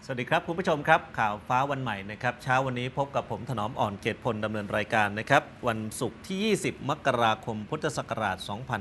สวัสดีครับคุณผู้ชมครับข่าวฟ้าวันใหม่นะครับเช้าวันนี้พบกับผมถนอมอ่อนเกตพลดำเนินรายการนะครับวันศุกร์ที่ 20 มกราคมพุทธศักราช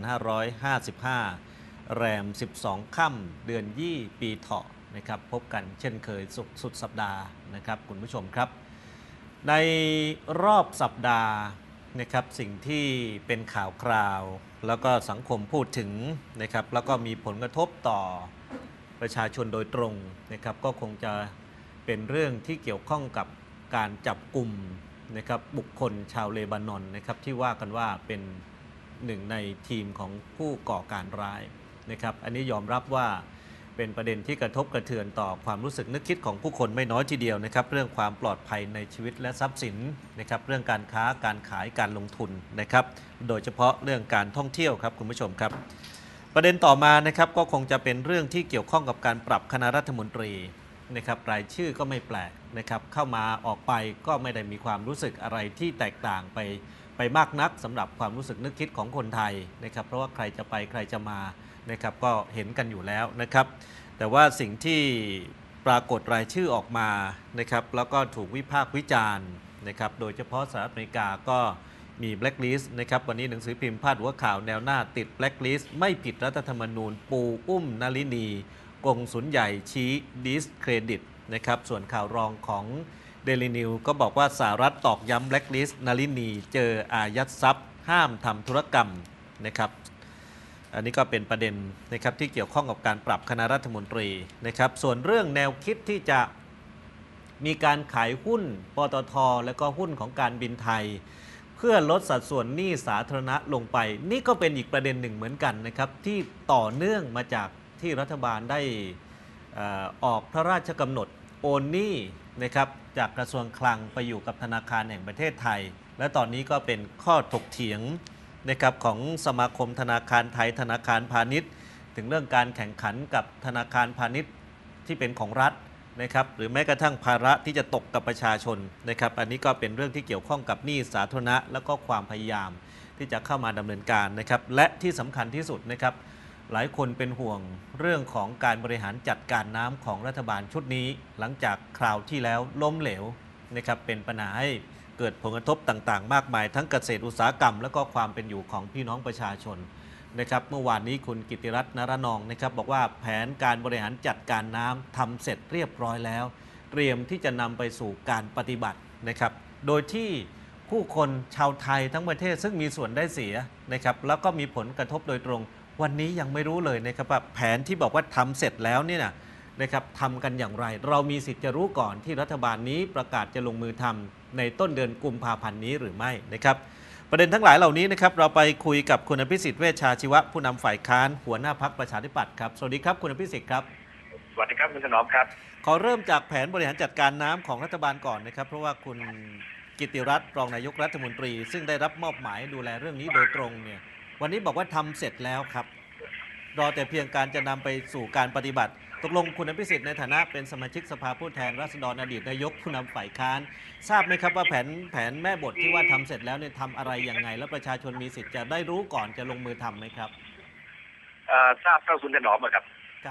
2555 แรม 12 ค่ำเดือนยี่ปีเถาะนะครับพบกันเช่นเคยศุกร์สุดสัปดาห์นะครับคุณผู้ชมครับในรอบสัปดาห์นะครับสิ่งที่เป็นข่าวคราวแล้วก็สังคมพูดถึงนะครับแล้วก็มีผลกระทบต่อประชาชนโดยตรงนะครับก็คงจะเป็นเรื่องที่เกี่ยวข้องกับการจับกลุ่มนะครับบุคคลชาวเลบานอนนะครับที่ว่ากันว่าเป็นหนึ่งในทีมของผู้ก่อการร้ายนะครับอันนี้ยอมรับว่าเป็นประเด็นที่กระทบกระเทือนต่อความรู้สึกนึกคิดของผู้คนไม่น้อยทีเดียวนะครับเรื่องความปลอดภัยในชีวิตและทรัพย์สินนะครับเรื่องการค้าการขายการลงทุนนะครับโดยเฉพาะเรื่องการท่องเที่ยวครับคุณผู้ชมครับประเด็นต่อมานะครับก็คงจะเป็นเรื่องที่เกี่ยวข้องกับการปรับคณะรัฐมนตรีนะครับรายชื่อก็ไม่แปลกนะครับเข้ามาออกไปก็ไม่ได้มีความรู้สึกอะไรที่แตกต่างไปมากนักสำหรับความรู้สึกนึกคิดของคนไทยนะครับเพราะว่าใครจะไปใครจะมานะครับก็เห็นกันอยู่แล้วนะครับแต่ว่าสิ่งที่ปรากฏรายชื่อออกมานะครับแล้วก็ถูกวิพากษ์วิจารณ์นะครับโดยเฉพาะสหรัฐอเมริกาก็มีแบล็คลิสต์นะครับวันนี้หนังสือพิมพ์พาดหัวข่าวแนวหน้าติดแบล็คลิสต์ไม่ผิดรัฐธรรมนูญปูอุ้มนลินีกงสุลใหญ่ชี้ดิสเครดิตนะครับส่วนข่าวรองของเดลินิวก็บอกว่าสหรัฐตอกย้ำแบล็คลิสต์นลินีเจออายัดทรัพย์ห้ามทำธุรกรรมนะครับอันนี้ก็เป็นประเด็นนะครับที่เกี่ยวข้องกับการปรับคณะรัฐมนตรีนะครับส่วนเรื่องแนวคิดที่จะมีการขายหุ้นปตท.และก็หุ้นของการบินไทยเพื่อลดสัดส่วนหนี้สาธารณะลงไปนี่ก็เป็นอีกประเด็นหนึ่งเหมือนกันนะครับที่ต่อเนื่องมาจากที่รัฐบาลได้ออกพระราชกำหนดโอนหนี้นะครับจากกระทรวงคลังไปอยู่กับธนาคารแห่งประเทศไทยและตอนนี้ก็เป็นข้อถกเถียงนะครับของสมาคมธนาคารไทยธนาคารพาณิชย์ถึงเรื่องการแข่งขันกับธนาคารพาณิชย์ที่เป็นของรัฐนะครับหรือแม้กระทั่งภาระที่จะตกกับประชาชนนะครับอันนี้ก็เป็นเรื่องที่เกี่ยวข้องกับหนี้สาธารณะและก็ความพยายามที่จะเข้ามาดำเนินการนะครับและที่สำคัญที่สุดนะครับหลายคนเป็นห่วงเรื่องของการบริหารจัดการน้ำของรัฐบาลชุดนี้หลังจากคราวที่แล้วล้มเหลวนะครับเป็นปัญหาให้เกิดผลกระทบต่างๆมากมายทั้งเกษตรอุตสาหกรรมและก็ความเป็นอยู่ของพี่น้องประชาชนนะครับเมื่อวานนี้คุณกิติรัตน์ นรนองนะครับบอกว่าแผนการบริหารจัดการน้ำทำเสร็จเรียบร้อยแล้วเตรียมที่จะนำไปสู่การปฏิบัตินะครับโดยที่ผู้คนชาวไทยทั้งประเทศซึ่งมีส่วนได้เสียนะครับแล้วก็มีผลกระทบโดยตรงวันนี้ยังไม่รู้เลยนะครับว่าแผนที่บอกว่าทำเสร็จแล้วเนี่ยนะครับทำกันอย่างไรเรามีสิทธิ์จะรู้ก่อนที่รัฐบาลนี้ประกาศจะลงมือทำในต้นเดือนกุมภาพันธ์นี้หรือไม่นะครับประเด็นทั้งหลายเหล่านี้นะครับเราไปคุยกับคุณอภิสิทธิ์เวชชาชีวะผู้นำฝ่ายค้านหัวหน้าพรรคประชาธิปัตย์ครับสวัสดีครับคุณอภิสิทธิ์ครับสวัสดีครับคุณถนอมครับขอเริ่มจากแผนบริหารจัดการน้ำของรัฐบาลก่อนนะครับเพราะว่าคุณกิติรัตน์รองนายกรัฐมนตรีซึ่งได้รับมอบหมายดูแลเรื่องนี้โดยตรงเนี่ยวันนี้บอกว่าทำเสร็จแล้วครับรอแต่เพียงการจะนำไปสู่การปฏิบัติตกลงคุณอภิสิทธิ์ในฐานะเป็นสมาชิกสภาผู้แทนราษฎรอดีตนายกผู้นำฝ่ายค้านทราบไหมครับว่าแผนแม่บทที่ว่าทำเสร็จแล้วเนี่ยทำอะไรยังไงแล้วประชาชนมีสิทธิ์จะได้รู้ก่อนจะลงมือทำไหมครับทราบเท่าคุณถนอมครับ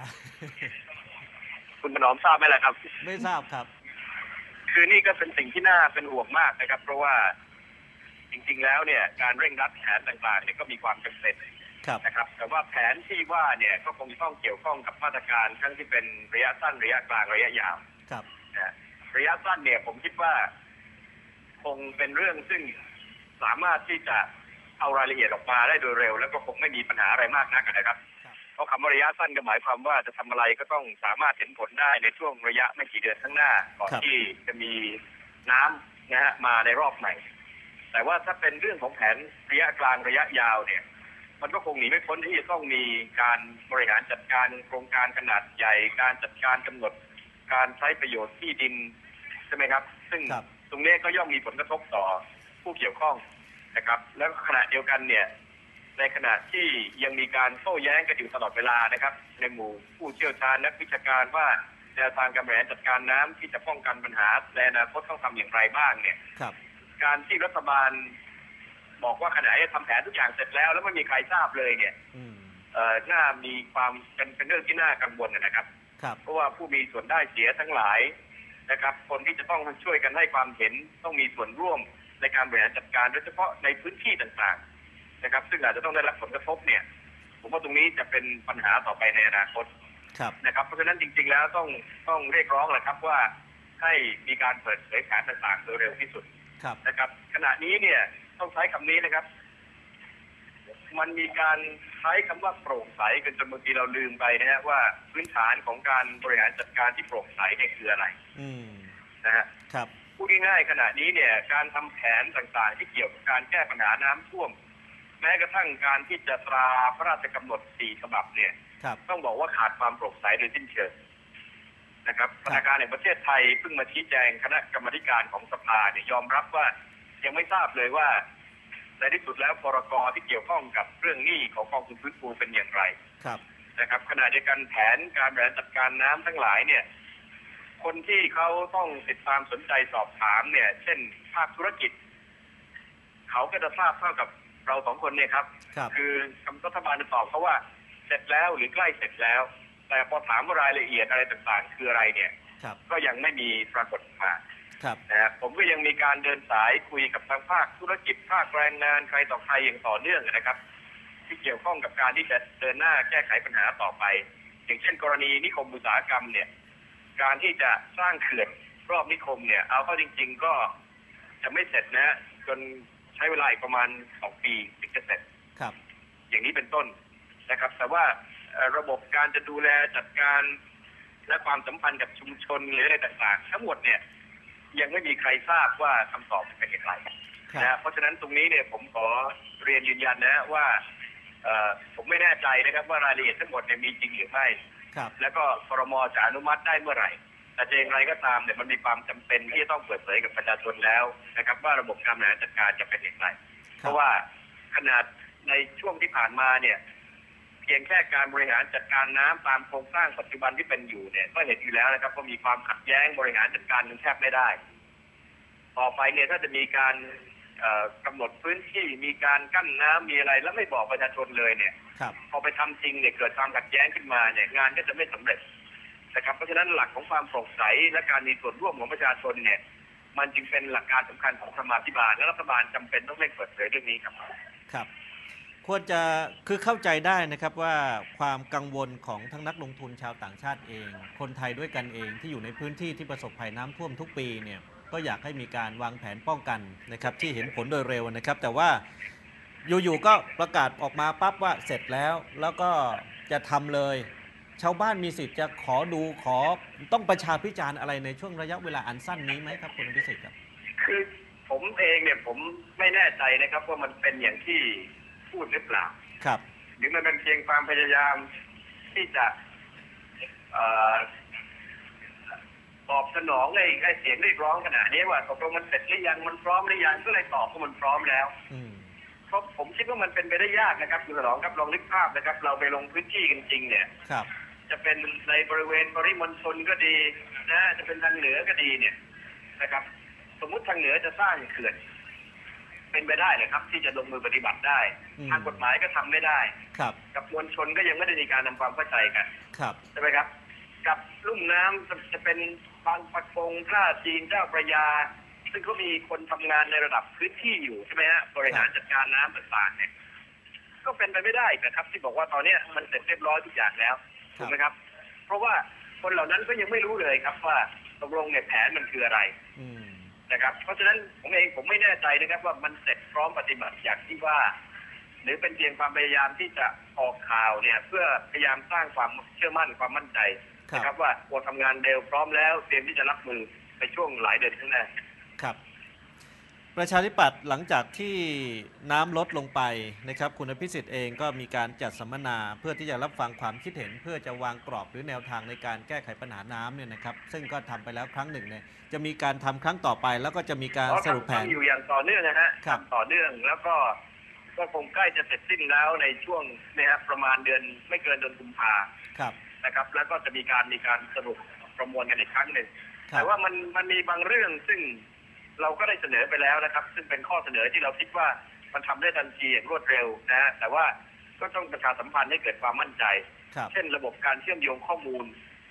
คุณถนอมทราบไหมล่ะครับไม่ทราบครับคือนี่ก็เป็นสิ่งที่น่าเป็นห่วงมากนะครับเพราะว่าจริงๆแล้วเนี่ยการเร่งรัดแผนต่างๆเนี่ยก็มีความจำเป็นนะครับแต่ว่าแผนที่ว่าเนี่ยก็คงต้องเกี่ยวข้องกับมาตรการทั้งที่เป็นระยะสั้นระยะกลางระยะยาวระยะสั้นเนี่ยผมคิดว่าคงเป็นเรื่องซึ่งสามารถที่จะเอารายละเอียดออกมาได้โดยเร็วแล้วก็คงไม่มีปัญหาอะไรมากนักนะครับเพราะคำว่าระยะสั้นก็หมายความว่าจะทำอะไรก็ต้องสามารถเห็นผลได้ในช่วงระยะไม่กี่เดือนข้างหน้าก่อนที่จะมีน้ำนะฮะมาในรอบใหม่แต่ว่าถ้าเป็นเรื่องของแผนระยะกลางระยะยาวเนี่ยมันก็คงหนีไม่พ้นที่จะต้องมีการบริหารจัดการโครงการขนาดใหญ่การจัดการกำหนดการใช้ประโยชน์ที่ดินใช่ไหมครับซึ่งตรงนี้ก็ย่อมมีผลกระทบต่อผู้เกี่ยวข้องนะครับแล้วขณะเดียวกันเนี่ยในขณะที่ยังมีการโต้แย้งกันอยู่ตลอดเวลานะครับในหมู่ผู้เชี่ยวชาญนักวิชาการว่าแนวทางการบริหารจัดการน้ำที่จะป้องกันปัญหาในอนาคตต้องทำอย่างไรบ้างเนี่ยการที่รัฐบาลบอกว่าขณะนี้ทำแผนทุกอย่างเสร็จแล้วไม่มีใครทราบเลยเนี่ยน่ามีความเป็นเรื่องที่น่ากังวลนะครับเพราะว่าผู้มีส่วนได้เสียทั้งหลายนะครับคนที่จะต้องช่วยกันให้ความเห็นต้องมีส่วนร่วมในการบริหารจัดการโดยเฉพาะในพื้นที่ต่างๆนะครับซึ่งอาจจะต้องได้รับผลกระทบเนี่ยผมว่าตรงนี้จะเป็นปัญหาต่อไปในอนาคตนะครับเพราะฉะนั้นจริงๆแล้วต้องเรียกร้องแหละครับว่าให้มีการเปิดเผยแผนต่างๆโดยเร็วที่สุดนะครับขณะนี้เนี่ยต้องใช้คำนี้นะครับมันมีการใช้คำว่าโปร่งใสกันจนบางทีเราลืมไปนะฮะว่าพื้นฐานของการบริหารจัดการที่โปร่งใสเนี่ยคืออะไรนะฮะพูดง่ายๆขณะนี้เนี่ยการทำแผนต่างๆที่เกี่ยวกับการแก้ปัญหาน้ำท่วมแม้กระทั่งการที่จะตราพระราชกำหนด4 ฉบับเนี่ยต้องบอกว่าขาดความโปร่งใสโดยสิ้นเชิงนะครับธนาคารแห่งประเทศไทยเพิ่งมาชี้แจงคณะกรรมาธิการของสภาเนี่ยยอมรับว่ายังไม่ทราบเลยว่าในที่สุดแล้วพรก.ที่เกี่ยวข้องกับเรื่องหนี้ของกองทุนฟื้นฟูเป็นอย่างไรนะครับขณะเดียวกันแผนการบริหารจัดการน้ำทั้งหลายเนี่ยคนที่เขาต้องติดตามสนใจสอบถามเนี่ยเช่นภาคธุรกิจเขาก็จะทราบเท่ากับเรา2 คนเนี่ยครับคือรัฐบาลจะตอบเขาว่าเสร็จแล้วหรือใกล้เสร็จแล้วแต่พอถามว่ารายละเอียดอะไรต่างๆคืออะไรเนี่ยก็ยังไม่มีปรากฏมานะผมก็ยังมีการเดินสายคุยกับทางภาคธุรกิจภาคแรงงานใครต่อใครอย่างต่อเนื่องนะครับที่เกี่ยวข้องกับการที่จะเดินหน้าแก้ไขปัญหาต่อไปอย่างเช่นกรณีนิคมอุตสาหกรรมเนี่ยการที่จะสร้างเขื่อนรอบนิคมเนี่ยเอาเข้าจริงๆก็จะไม่เสร็จนะจนใช้เวลาอีกประมาณ2 ปีถึงจะเสร็จอย่างนี้เป็นต้นนะครับแต่ว่าระบบการจะดูแลจัดการและความสัมพันธ์กับชุมชนหรืออะไรต่างๆทั้งหมดเนี่ยยังไม่มีใครทราบว่าคำตอบเป็นอย่างไรนะเพราะฉะนั้นตรงนี้เนี่ยผมขอเรียนยืนยันนะว่าผมไม่แน่ใจนะครับว่ารายละเอียดทั้งหมดเนี่ยมีจริงหรือไม่แล้วก็ครม.จะอนุมัติได้เมื่อไหร่แต่อย่างไรก็ตามเนี่ยมันมีความจำเป็นที่จะต้องเปิดเผยกับประชาชนแล้วนะครับว่าระบบการบริหารจัดการจะเป็นอย่างไรเพราะว่าขนาดในช่วงที่ผ่านมาเนี่ยเพียงแค่การบริหารจัดการน้ำตามโครงสร้างปัจจุบันที่เป็นอยู่เนี่ยก็เห็นอยู่แล้วนะครับว่ามีความขัดแย้งบริหารจัดการกันแทบไม่ได้ต่อไปเนี่ยถ้าจะมีการกำหนดพื้นที่มีการกั้นน้ำมีอะไรแล้วไม่บอกประชาชนเลยเนี่ยพอไปทำจริงเนี่ยเกิดความขัดแย้งขึ้นมาเนี่ยงานก็จะไม่สำเร็จนะครับเพราะฉะนั้นหลักของความโปร่งใสและการมีส่วนร่วมของประชาชนเนี่ยมันจึงเป็นหลักการสำคัญของธรรมาภิบาลและรัฐบาลจำเป็นต้องเร่งเปิดเผยเรื่องนี้ครับควรจะคือเข้าใจได้นะครับว่าความกังวลของทั้งนักลงทุนชาวต่างชาติเองคนไทยด้วยกันเองที่อยู่ในพื้นที่ที่ประสบภัยน้ำท่วมทุกปีเนี่ยก็อยากให้มีการวางแผนป้องกันนะครับที่เห็นผลโดยเร็วนะครับแต่ว่าอยู่ๆก็ประกาศออกมาปั๊บว่าเสร็จแล้วก็จะทำเลยชาวบ้านมีสิทธิ์จะขอดูต้องประชาพิจารณ์อะไรในช่วงระยะเวลาอันสั้นนี้ไหมครับคุณพิสิทธิ์ครับคือผมเองเนี่ยผมไม่แน่ใจนะครับว่ามันเป็นอย่างที่พูดหรือเปล่าหรือมันเป็นเพียงความพยายามที่จะตอบสนองไอ้เสียงเรียกร้องขนาดนี้ว่าตกลงมันเสร็จหรือยังมันพร้อมหรือยังก็เลยตอบว่ามันพร้อมแล้วเพราะผมคิดว่ามันเป็นไปได้ยากนะครับคุณสนองครับลองนึกภาพนะครับเราไปลงพื้นที่จริงๆเนี่ยจะเป็นในบริเวณปริมณฑลก็ดีนะจะเป็นทางเหนือก็ดีเนี่ยนะครับสมมุติทางเหนือจะสร้างเขื่อนเป็นไปได้เลยครับที่จะลงมือปฏิบัติได้ทางกฎหมายก็ทำไม่ได้กับมวลชนก็ยังไม่ได้มีการทำความเข้าใจกันใช่ไหมครับกับลุ่มน้ำจะเป็นบางปะกงท่าจีนเจ้าพระยาซึ่งเขามีคนทำงานในระดับพื้นที่อยู่ใช่ไหมฮะบริหารจัดการน้ำต่างๆเนี่ยก็เป็นไปไม่ได้นะครับที่บอกว่าตอนนี้มันเสร็จเรียบร้อยทุกอย่างแล้วถูกไหมครับเพราะว่าคนเหล่านั้นก็ยังไม่รู้เลยครับว่าตกลงเนี่ยแผนมันคืออะไรนะครับเพราะฉะนั้นผมไม่แน่ใจนะครับว่ามันเสร็จพร้อมปฏิบัติอย่างที่ว่าหรือเป็นเพียงความพยายามที่จะออกข่าวเนี่ยเพื่อพยายามสร้างความเชื่อมั่นความมั่นใจนะครับว่าเราทำงานเร็วพร้อมแล้วเตรียมที่จะรับมือในช่วงหลายเดือนข้างหน้าครับประชาธิปัตย์หลังจากที่น้ำลดลงไปนะครับคุณอภิสิทธิ์เองก็มีการจัดสัมมนาเพื่อที่จะรับฟังความคิดเห็นเพื่อจะวางกรอบหรือแนวทางในการแก้ไขปัญหาน้ำเนี่ยนะครับซึ่งก็ทำไปแล้วครั้งหนึ่งเนี่ยจะมีการทำครั้งต่อไปแล้วก็จะมีการสรุปแผนอยู่อย่างต่อเนื่องนะฮะต่อเนื่องแล้วก็คงใกล้จะเสร็จสิ้นแล้วในช่วงเนี่ยครับประมาณเดือนไม่เกินเดือนกุมภาพันธ์นะครับแล้วก็จะมีการสรุปประมวลกันอีกครั้งหนึ่งแต่ว่ามันมีบางเรื่องซึ่งเราก็ได้เสนอไปแล้วนะครับซึ่งเป็นข้อเสนอที่เราคิดว่ามันทำได้ทันทีอย่างรวดเร็วนะฮะแต่ว่าก็ต้องประชาสัมพันธ์ให้เกิดความมั่นใจเช่นระบบการเชื่อมโยงข้อมูล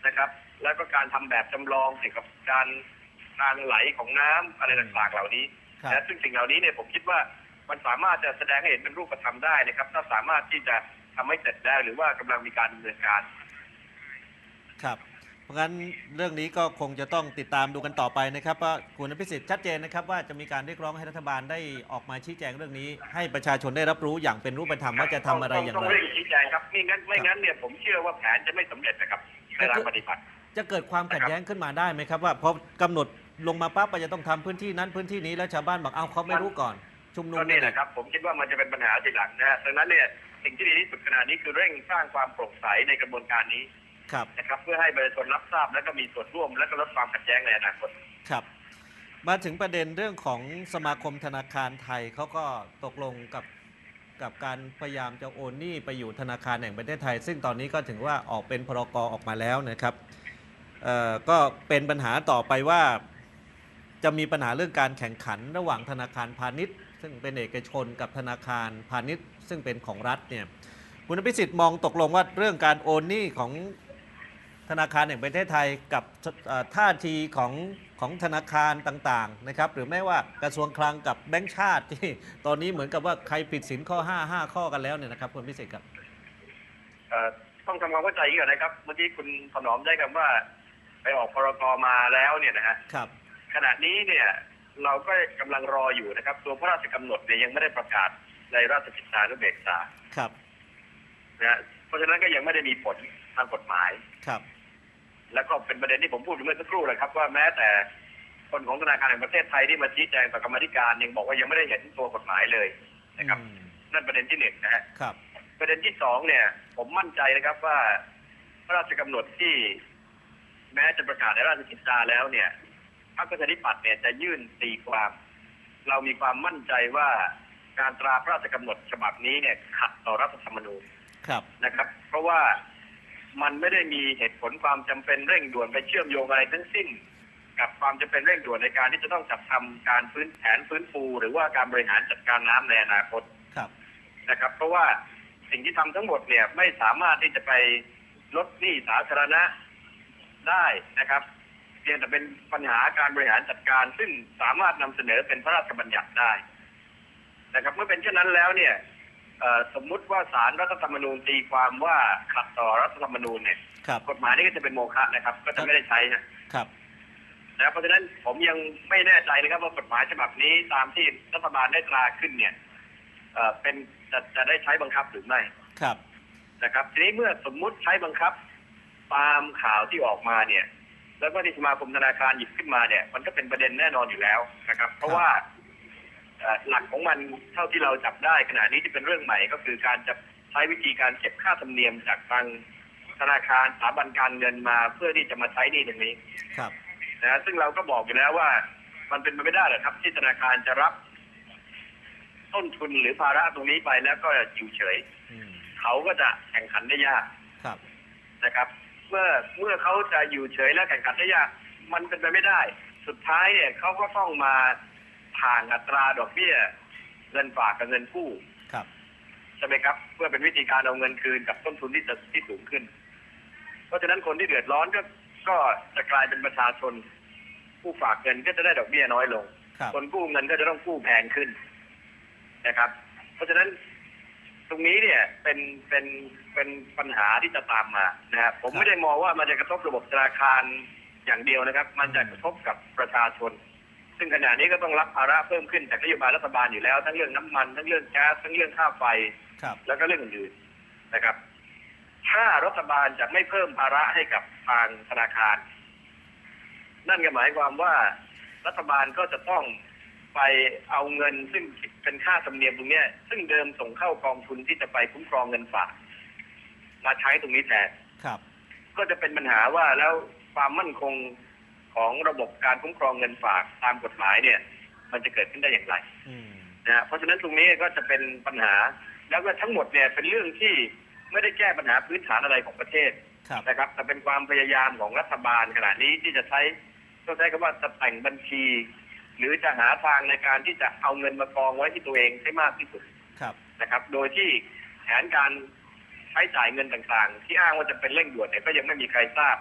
นะครับแล้วก็การทำแบบจำลองเกี่ยวกับการไหลของน้ำอะไรต่างๆเหล่านี้และซึ่งสิ่งเหล่านี้เนี่ยผมคิดว่ามันสามารถจะแสดงให้เห็นเป็นรูปธรรมได้นะครับถ้าสามารถที่จะทำให้เสร็จได้หรือว่ากำลังมีการดำเนินการครับเพราะงั้นเรื่องนี้ก็คงจะต้องติดตามดูกันต่อไปนะครับว่าคุณอภิสิทธิ์ชัดเจนนะครับว่าจะมีการเรียกร้องให้รัฐบาลได้ออกมาชี้แจงเรื่องนี้ให้ประชาชนได้รับรู้อย่างเป็นรูปธรรมว่าจะทำอะไรอย่างไรต้องเร่งชี้แจงครับไม่งั้นเนี่ยผมเชื่อว่าแผนจะไม่สำเร็จนะครับในทางปฏิบัติจะเกิดความขัดแย้งขึ้นมาได้ไหมครับว่าพอกำหนดลงมาปั๊บจะต้องทำพื้นที่นั้นพื้นที่นี้แล้วชาวบ้านบอกเอาเขาไม่รู้ก่อนชุมนุมนี่แหละครับผมคิดว่ามันจะเป็นปัญหาทีหลังนะฮะดังนั้นเนี่ยสิ่งที่ดีที่สุดขณะนี้คือเร่งสร้างความโปร่งใสในกระบวนการนี้นะครับเพื่อให้ประชาชนรับทราบและก็มีส่วนร่วมและก็ลดความขัดแย้งในอนาคตครับมาถึงประเด็นเรื่องของสมาคมธนาคารไทยเขาก็ตกลงกับการพยายามจะโอนหนี้ไปอยู่ธนาคารแห่งประเทศไทยซึ่งตอนนี้ก็ถึงว่าออกเป็นพรก.ออกมาแล้วนะครับก็เป็นปัญหาต่อไปว่าจะมีปัญหาเรื่องการแข่งขันระหว่างธนาคารพาณิชย์ซึ่งเป็นเอกชนกับธนาคารพาณิชย์ซึ่งเป็นของรัฐเนี่ยคุณอภิสิทธิ์มองตกลงว่าเรื่องการโอนหนี้ของธนาคารแห่งประเทศไทยกับท่าทีของธนาคารต่างๆนะครับหรือแม้ว่ากระทรวงคลังกับแบงก์ชาติที่ตอนนี้เหมือนกับว่าใครผิดสินข้อ5ข้อกันแล้วเนี่ยนะครับคุณอภิสิทธิ์ครับต้องทำความเข้าใจก่อนนะครับเมื่อกี้คุณถนอมได้คำว่าไปออกพรก.มาแล้วเนี่ยนะฮะครับขณะนี้เนี่ยเราก็กำลังรออยู่นะครับตัวพระราชกำหนดเนี่ยยังไม่ได้ประกาศในราชกิจจานุเบกษาครับนะเพราะฉะนั้นก็ยังไม่ได้มีผลทางกฎหมายครับแล้วก็เป็นประเด็นที่ผมพูดเมื่อสักครู่เลยครับว่าแม้แต่คนของธนาคารแห่งประเทศไทยที่มาชี้แจงต่อกรรมธิการยังบอกว่ายังไม่ได้เห็นตัวกฎหมายเลยนะครับนั่นประเด็นที่1นะฮะประเด็นที่2เนี่ยผมมั่นใจนะครับว่าพระราชกำหนดที่แม้จะประกาศในราชกิจจาแล้วเนี่ยพรรคประชาธิปัตย์เนี่ยจะยื่นตีความเรามีความมั่นใจว่าการตราพระราชกำหนดฉบับนี้เนี่ยขัดต่อรัฐธรรมนูญนะครับเพราะว่ามันไม่ได้มีเหตุผลความจำเป็นเร่งด่วนไปเชื่อมโยงอะไรทั้งสิ้นกับความจำเป็นเร่งด่วนในการที่จะต้องจัดทำการแผนฟื้นฟูหรือว่าการบริหารจัดการน้ำในอนาคตนะครับเพราะว่าสิ่งที่ทำทั้งหมดเนี่ยไม่สามารถที่จะไปลดหนี้สาธารณะได้นะครับเพียงแต่เป็นปัญหาการบริหารจัดการซึ่งสามารถนำเสนอเป็นพระราชบัญญัติได้นะครับเมื่อเป็นเช่นนั้นแล้วเนี่ยสมมุติว่าศาลรัฐธรรมนูญตีความว่าขัดต่อรัฐธรรมนูญเนี่ยกฎหมายนี้ก็จะเป็นโมฆะนะครับก็จะไม่ได้ใช้นะครับนะเพราะฉะนั้นผมยังไม่แน่ใจนะครับว่ากฎหมายฉบับนี้ตามที่รัฐบาลได้ตราขึ้นเนี่ยเป็นจะได้ใช้บังคับหรือไม่นะครับทีนี้เมื่อสมมุติใช้บังคับตามข่าวที่ออกมาเนี่ยแล้วก็ที่สมาคมธนาคารหยิบขึ้นมาเนี่ยมันก็เป็นประเด็นแน่นอนอยู่แล้วนะครับเพราะว่าหลักของมันเท่าที่เราจับได้ขณะนี้ที่เป็นเรื่องใหม่ก็คือการจะใช้วิธีการเก็บค่าธรรมเนียมจากทางธนาคารสถาบันการเงินมาเพื่อที่จะมาใช้หนี้ตรงนี้นะซึ่งเราก็บอกอยู่แล้วว่ามันเป็นไปไม่ได้หรอกครับที่ธนาคารจะรับต้นทุนหรือภาระตรงนี้ไปแล้วก็อยู่เฉยเขาก็จะแข่งขันได้ยากนะครับเมื่อเขาจะอยู่เฉยและแข่งขันได้ยากมันเป็นไปไม่ได้สุดท้ายเนี่ยเขาก็ต้องมาผ่านอัตราดอกเบี้ยเงินฝากกับเงินกู้ใช่ไหมครับเพื่อเป็นวิธีการเอาเงินคืนกับต้นทุนที่สูงขึ้นเพราะฉะนั้นคนที่เดือดร้อนก็จะกลายเป็นประชาชนผู้ฝากเงินก็จะได้ดอกเบี้ยน้อยลงคนกู้เงินก็จะต้องกู้แพงขึ้นนะครับเพราะฉะนั้นตรงนี้เนี่ยเป็นปัญหาที่จะตามมานะครับผมไม่ได้มองว่ามันจะกระทบระบบธนาคารอย่างเดียวนะครับมันจะกระทบกับประชาชนซึ่งขณะนี้ก็ต้องรับภาระเพิ่มขึ้นจากนโยบายรัฐบาลอยู่แล้วทั้งเรื่องน้ำมันทั้งเรื่องแก๊สทั้งเรื่องค่าไฟแล้วก็เรื่องอื่นๆนะครับถ้ารัฐบาลจะไม่เพิ่มภาระให้กับทางธนาคารนั่นก็หมายความว่ารัฐบาลก็จะต้องไปเอาเงินซึ่งเป็นค่าธรรมเนียมตรงนี้ซึ่งเดิมส่งเข้ากองทุนที่จะไปคุ้มครองเงินฝากมาใช้ตรงนี้แทนก็จะเป็นปัญหาว่าแล้วความมั่นคงของระบบการคุ้มครองเงินฝากตามกฎหมายเนี่ยมันจะเกิดขึ้นได้อย่างไรนะเพราะฉะนั้นตรงนี้ก็จะเป็นปัญหาแล้วก็ทั้งหมดเนี่ยเป็นเรื่องที่ไม่ได้แก้ปัญหาพื้นฐานอะไรของประเทศนะครับแต่เป็นความพยายามของรัฐบาลขณะนี้ที่จะใช้ต้องใช้คำว่าจะแต่งบัญชีหรือจะหาทางในการที่จะเอาเงินมากองไว้ที่ตัวเองให้มากที่สุดนะครับโดยที่แผนการใช้จ่ายเงินต่างๆที่อ้างว่าจะเป็นเร่งด่วนเนี่ยก็ยังไม่มีใครทราบใน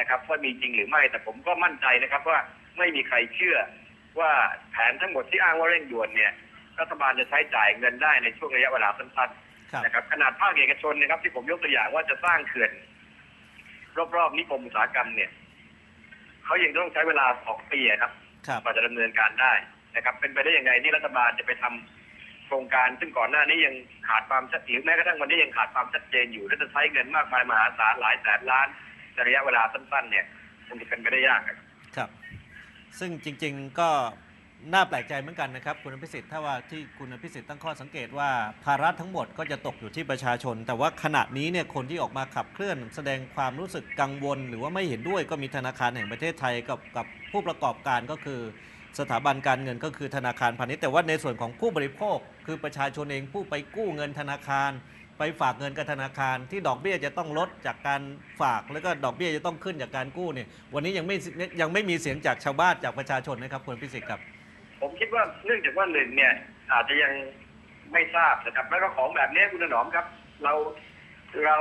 นะครับว่ามีจริงหรือไม่แต่ผมก็มั่นใจนะครับว่าไม่มีใครเชื่อว่าแผนทั้งหมดที่อ้างว่าเร่งด่วนเนี่ยรัฐบาลจะใช้จ่ายเงินได้ในช่วงระยะเวลาสั้นๆนะครับขนาดภาคเอกชนนะครับที่ผมยกตัวอย่างว่าจะสร้างเขื่อนรอบๆนิคมอุตสาหกรรมเนี่ยเขายังต้องใช้เวลา2 ปีครับกว่าจะดำเนินการได้นะครับเป็นไปได้ยังไงที่รัฐบาลจะไปทำโครงการซึ่งก่อนหน้านี้ยังขาดความชัดเจนแม้กระทั่งวันนี้ยังขาดความชัดเจนอยู่และจะใช้เงินมากมายมหาศาลหลายแสนล้านในระยะเวลาสั้นๆเนี่ยคงจะเป็นไปได้ยากครับซึ่งจริงๆก็น่าแปลกใจเหมือนกันนะครับคุณอภิสิทธิ์ถ้าว่าที่คุณอภิสิทธิ์ตั้งข้อสังเกตว่าภาระทั้งหมดก็จะตกอยู่ที่ประชาชนแต่ว่าขณะนี้เนี่ยคนที่ออกมาขับเคลื่อนแสดงความรู้สึกกังวลหรือว่าไม่เห็นด้วยก็มีธนาคารแห่งประเทศไทยกับผู้ประกอบการก็คือสถาบันการเงินก็คือธนาคารพาณิชย์แต่ว่าในส่วนของผู้บริโภคคือประชาชนเองผู้ไปกู้เงินธนาคารไปฝากเงินกับธนาคารที่ดอกเบี้ยจะต้องลดจากการฝากแล้วก็ดอกเบี้ยจะต้องขึ้นจากการกู้เนี่ยวันนี้ยังไม่มีเสียงจากชาวบ้านจากประชาชนนะครับคุณพิสิทธิ์ครับผมคิดว่าเนื่องจากว่า1เนี่ยอาจจะยังไม่ทราบนะครับแล้วก็ของแบบนี้คุณถนอมครับเรา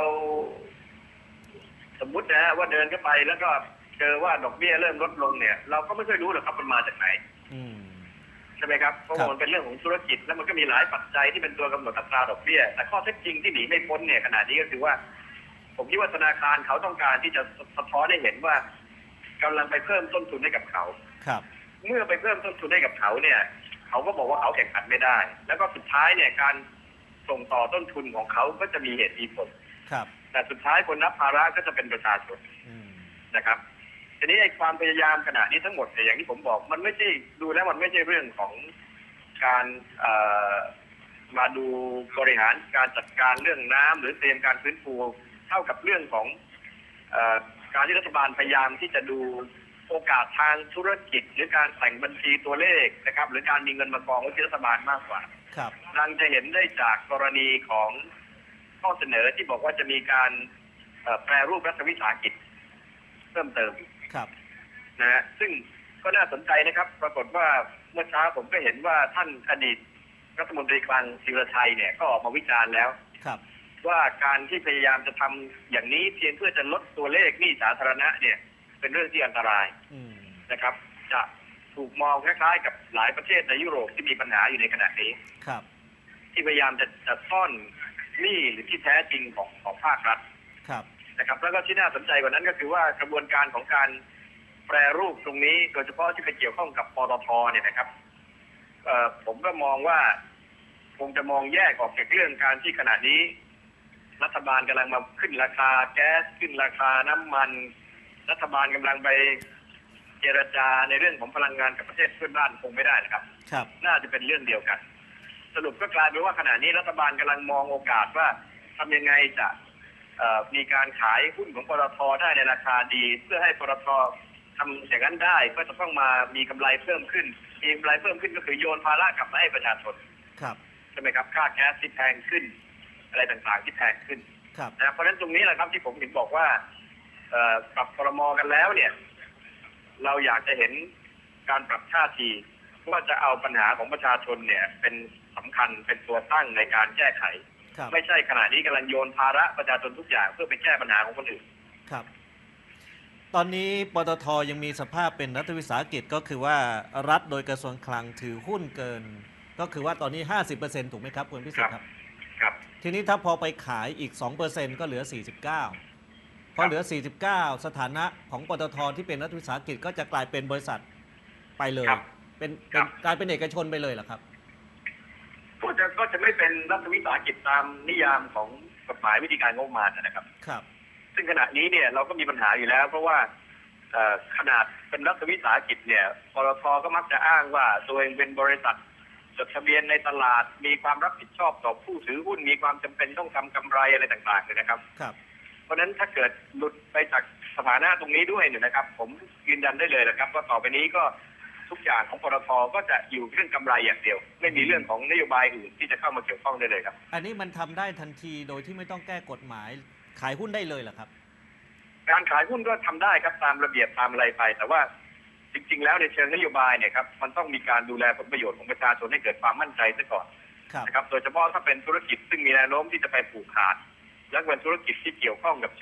สมมุตินะว่าเดินเข้าไปแล้วก็เจอว่าดอกเบี้ยเริ่มลดลงเนี่ยเราก็ไม่ค่อยรู้หรอกครับมันมาจากไหนใช่ไหมครับเพราะมันเป็นเรื่องของธุรกิจแล้วมันก็มีหลายปัจจัยที่เป็นตัวกำหนดอัตราดอกเบี้ยแต่ข้อเท็จจริงที่หนีไม่พ้นเนี่ยขณะนี้ก็คือว่าผมคิดว่าธนาคารเขาต้องการที่จะสะท้อนให้เห็นว่ากำลังไปเพิ่มต้นทุนให้กับเขาเมื่อไปเพิ่มต้นทุนให้กับเขาเนี่ยเขาก็บอกว่าเขาแข่งขันไม่ได้แล้วก็สุดท้ายเนี่ยการส่งต่อต้นทุนของเขาก็จะมีเหตุมีผลแต่สุดท้ายคนรับภาระก็จะเป็นประชาชนนะครับทีนี้ไอ้ความพยายามขณะนี้ทั้งหมดเนี่ยอย่างที่ผมบอกมันไม่ใช่ดูแล้วมันไม่ใช่เรื่องของการมาดูบริหารการจัดการเรื่องน้ำหรือเตรียมการฟื้นฟูเท่ากับเรื่องของการที่รัฐบาลพยายามที่จะดูโอกาสทางธุรกิจหรือการแต่งบัญชีตัวเลขนะครับหรือการมีเงินมากองไว้ที่รัฐบาลมากกว่าดังจะเห็นได้จากกรณีของข้อเสนอที่บอกว่าจะมีการแปรรูปรัฐวิสาหกิจเพิ่มเติมนะฮะซึ่งก็น่าสนใจนะครับปรากฏว่าเมื่อเช้าผมก็เห็นว่าท่านอดีตรัฐมนตรีคลังศิรชัยเนี่ยก็ออกมาวิจารณ์แล้วว่าการที่พยายามจะทำอย่างนี้เพียงเพื่อจะลดตัวเลขหนี้สาธารณะเนี่ยเป็นเรื่องที่อันตรายนะครับจะถูกมองคล้ายๆกับหลายประเทศในยุโรปที่มีปัญหาอยู่ในขณะนี้ที่พยายามจะซ่อนหนี้หรือที่แท้จริงของภาครัฐนะครับแล้วก็ที่น่าสนใจกว่านั้นก็คือว่ากระบวนการของการแปรรูปตรงนี้โดยเฉพาะที่ไปเกี่ยวข้องกับปตทเนี่ยนะครับผมก็มองว่าคงจะมองแยกออกจากเรื่องการที่ขณะนี้รัฐบาลกำลังมาขึ้นราคาแก๊สขึ้นราคาน้ำมันรัฐบาลกำลังไปเจรจาในเรื่องของพลังงานกับประเทศเพื่อนบ้านคงไม่ได้นะครับน่าจะเป็นเรื่องเดียวกันสรุปก็กลายเป็นว่าขณะนี้รัฐบาลกำลังมองโอกาสว่าทำยังไงจะมีการขายหุ้นของปตทได้ในราคาดีเพื่อให้ปตททำอย่างนั้นได้ก็จะต้องมามีกำไรเพิ่มขึ้นมีกำไรเพิ่มขึ้นก็คือโยนภาระกลับมาให้ประชาชนใช่ไหมครับค่าแก๊สที่แพงขึ้นอะไรต่างๆที่แพงขึ้นนะเพราะฉะนั้นตรงนี้แหละครับที่ผมถึงบอกว่าปรับครม.กันแล้วเนี่ยเราอยากจะเห็นการปรับท่าทีว่าจะเอาปัญหาของประชาชนเนี่ยเป็นสำคัญเป็นตัวตั้งในการแก้ไขไม่ใช่ขณะนี้กำลังโยนภาระประชาชนทุกอย่างเพื่อไปแก้ปัญหาของคนอื่นครับตอนนี้ปตท.ยังมีสภาพเป็นรัฐวิสาหกิจก็คือว่ารัฐโดยกระทรวงคลังถือหุ้นเกินก็คือว่าตอนนี้ 50% ถูกไหมครับคุณพิสิทธิ์ครับทีนี้ถ้าพอไปขายอีก 2% ก็เหลือ 49พอเหลือ 49สถานะของปตท.ที่เป็นรัฐวิสาหกิจก็จะกลายเป็นบริษัทไปเลยเป็นกลายเป็นเอกชนไปเลยเหรอครับก็จะไม่เป็นรัฐวิสาหกิจตามนิยามของกฎหมายวิธีการงบประมาณนะครับซึ่งขณะนี้เนี่ยเราก็มีปัญหาอยู่แล้วเพราะว่าขนาดเป็นรัฐวิสาหกิจเนี่ยปตท.ก็มักจะอ้างว่าตัวเองเป็นบริษัทจดทะเบียนในตลาดมีความรับผิดชอบต่อผู้ถือหุ้นมีความจำเป็นต้องทำกำไรอะไรต่างๆเลยนะครับเพราะฉะนั้นถ้าเกิดหลุดไปจากสถานะตรงนี้ด้วยเนี่ยนะครับผมยืนยันได้เลยนะครับว่าต่อไปนี้ก็ทุกอย่างของปตท.ก็จะอยู่เรื่องกำไรอย่างเดียวไม่มีเรื่องของนโยบายอื่นที่จะเข้ามาเกี่ยวข้องได้เลยครับอันนี้มันทำได้ทันทีโดยที่ไม่ต้องแก้กฎหมายขายหุ้นได้เลยเหรอครับการขายหุ้นก็ทำได้ครับตามระเบียบตามอะไรไปแต่ว่าจริงๆแล้วในเชิงนโยบายเนี่ยครับมันต้องมีการดูแลผลประโยชน์ของประชาชนให้เกิดความมั่นใจซะก่อนนะครับโดยเฉพาะถ้าเป็นธุรกิจซึ่งมีแนวโน้มที่จะไปผูกขาดและเป็นธุรกิจที่เกี่ยวข้องกับชีวิต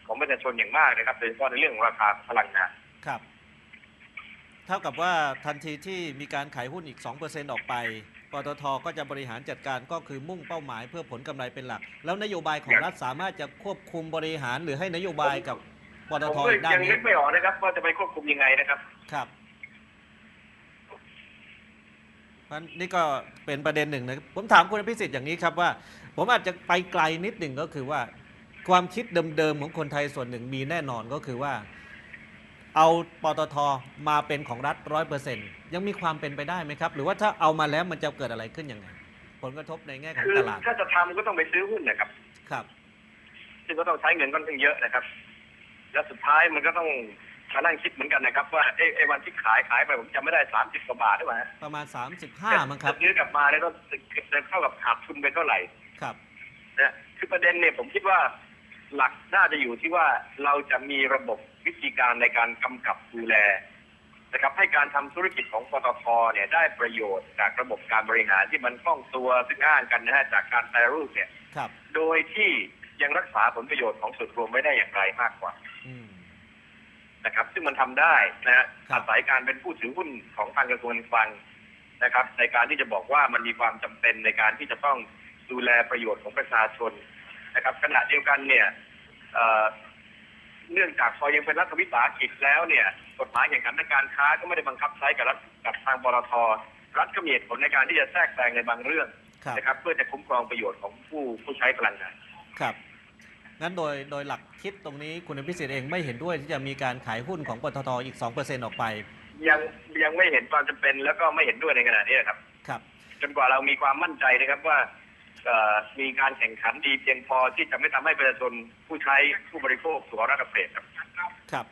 ของประชาชนอย่างมากนะครับโดยเฉพาะในเรื่องของราคาพลังงานครับเท่ากับว่าทันทีที่มีการขายหุ้นอีก 2% ออกไปปตท.ก็จะบริหารจัดการก็คือมุ่งเป้าหมายเพื่อผลกำไรเป็นหลักแล้วนโยบายของรัฐสามารถจะควบคุมบริหารหรือให้นโยบายกับปตท.อีกด้านนี้ยังนึกไม่ออกนะครับว่าจะไปควบคุมยังไงนะครับครับนี่ก็เป็นประเด็นหนึ่งนะผมถามคุณพิสิทธิ์อย่างนี้ครับว่าผมอาจจะไปไกลนิดหนึ่งก็คือว่าความคิดเดิมๆของคนไทยส่วนหนึ่งมีแน่นอนก็คือว่าเอาปตท.มาเป็นของรัฐ 100% ยังมีความเป็นไปได้ไหมครับหรือว่าถ้าเอามาแล้วมันจะเกิดอะไรขึ้นยังไงผลกระทบในแง่ของตลาดถ้าจะทำก็ต้องไปซื้อหุ้นนะครับครับซึ่งก็ต้องใช้เงินค่อนข้างเยอะนะครับแล้วสุดท้ายมันก็ต้องมานั่งคิดเหมือนกันนะครับว่าไอ้วันที่ขายไปผมจำไม่ได้30 กว่าบาทใช่ไหมประมาณ35มั้งครับซื้อกลับมาแล้วก็เท่ากับขาดทุนไปเท่าไหร่ครับนะคือประเด็นเนี่ยผมคิดว่าหลักน่าจะอยู่ที่ว่าเราจะมีระบบวิธีการในการกำกับดูแลนะครับให้การทำธุรกิจของปตท.เนี่ยได้ประโยชน์จากระบบการบริหารที่มันคล่องตัวซึ่งอ้างกันนะฮะจากการแปรรูปเนี่ยโดยที่ยังรักษาผลประโยชน์ของส่วนรวมไม่ได้อย่างไรมากกว่านะครับซึ่งมันทำได้นะฮะอาศัยการเป็นผู้ถือหุ้นของทางกระทรวงการคลังนะครับในการที่จะบอกว่ามันมีความจำเป็นในการที่จะต้องดูแลประโยชน์ของประชาชนนะครับขณะเดียวกันเนี่ยเนื่องจากพอยังเป็นรัฐวิสาหกิจแล้วเนี่ยกฎหมายแข่งขันทางการค้าก็ไม่ได้บังคับใช้กับทางปตท.รัฐก็มีเหตุผลในการที่จะแทรกแซงในบางเรื่องนะครับเพื่อจะคุ้มครองประโยชน์ของผู้ใช้พลังงานครับงั้นโดยหลักคิดตรงนี้คุณพิสิทธิ์เองไม่เห็นด้วยที่จะมีการขายหุ้นของปตท.อีก 2% ออกไปยังไม่เห็นความจำเป็นแล้วก็ไม่เห็นด้วยในขณะนี้ครับครับจนกว่าเรามีความมั่นใจนะครับว่ามีการแข่งขันดีเพียงพอที่จะไม่ทำให้ประชาชนผู้ใช้ผู้บริโภคสุขภาพเกษตรครับ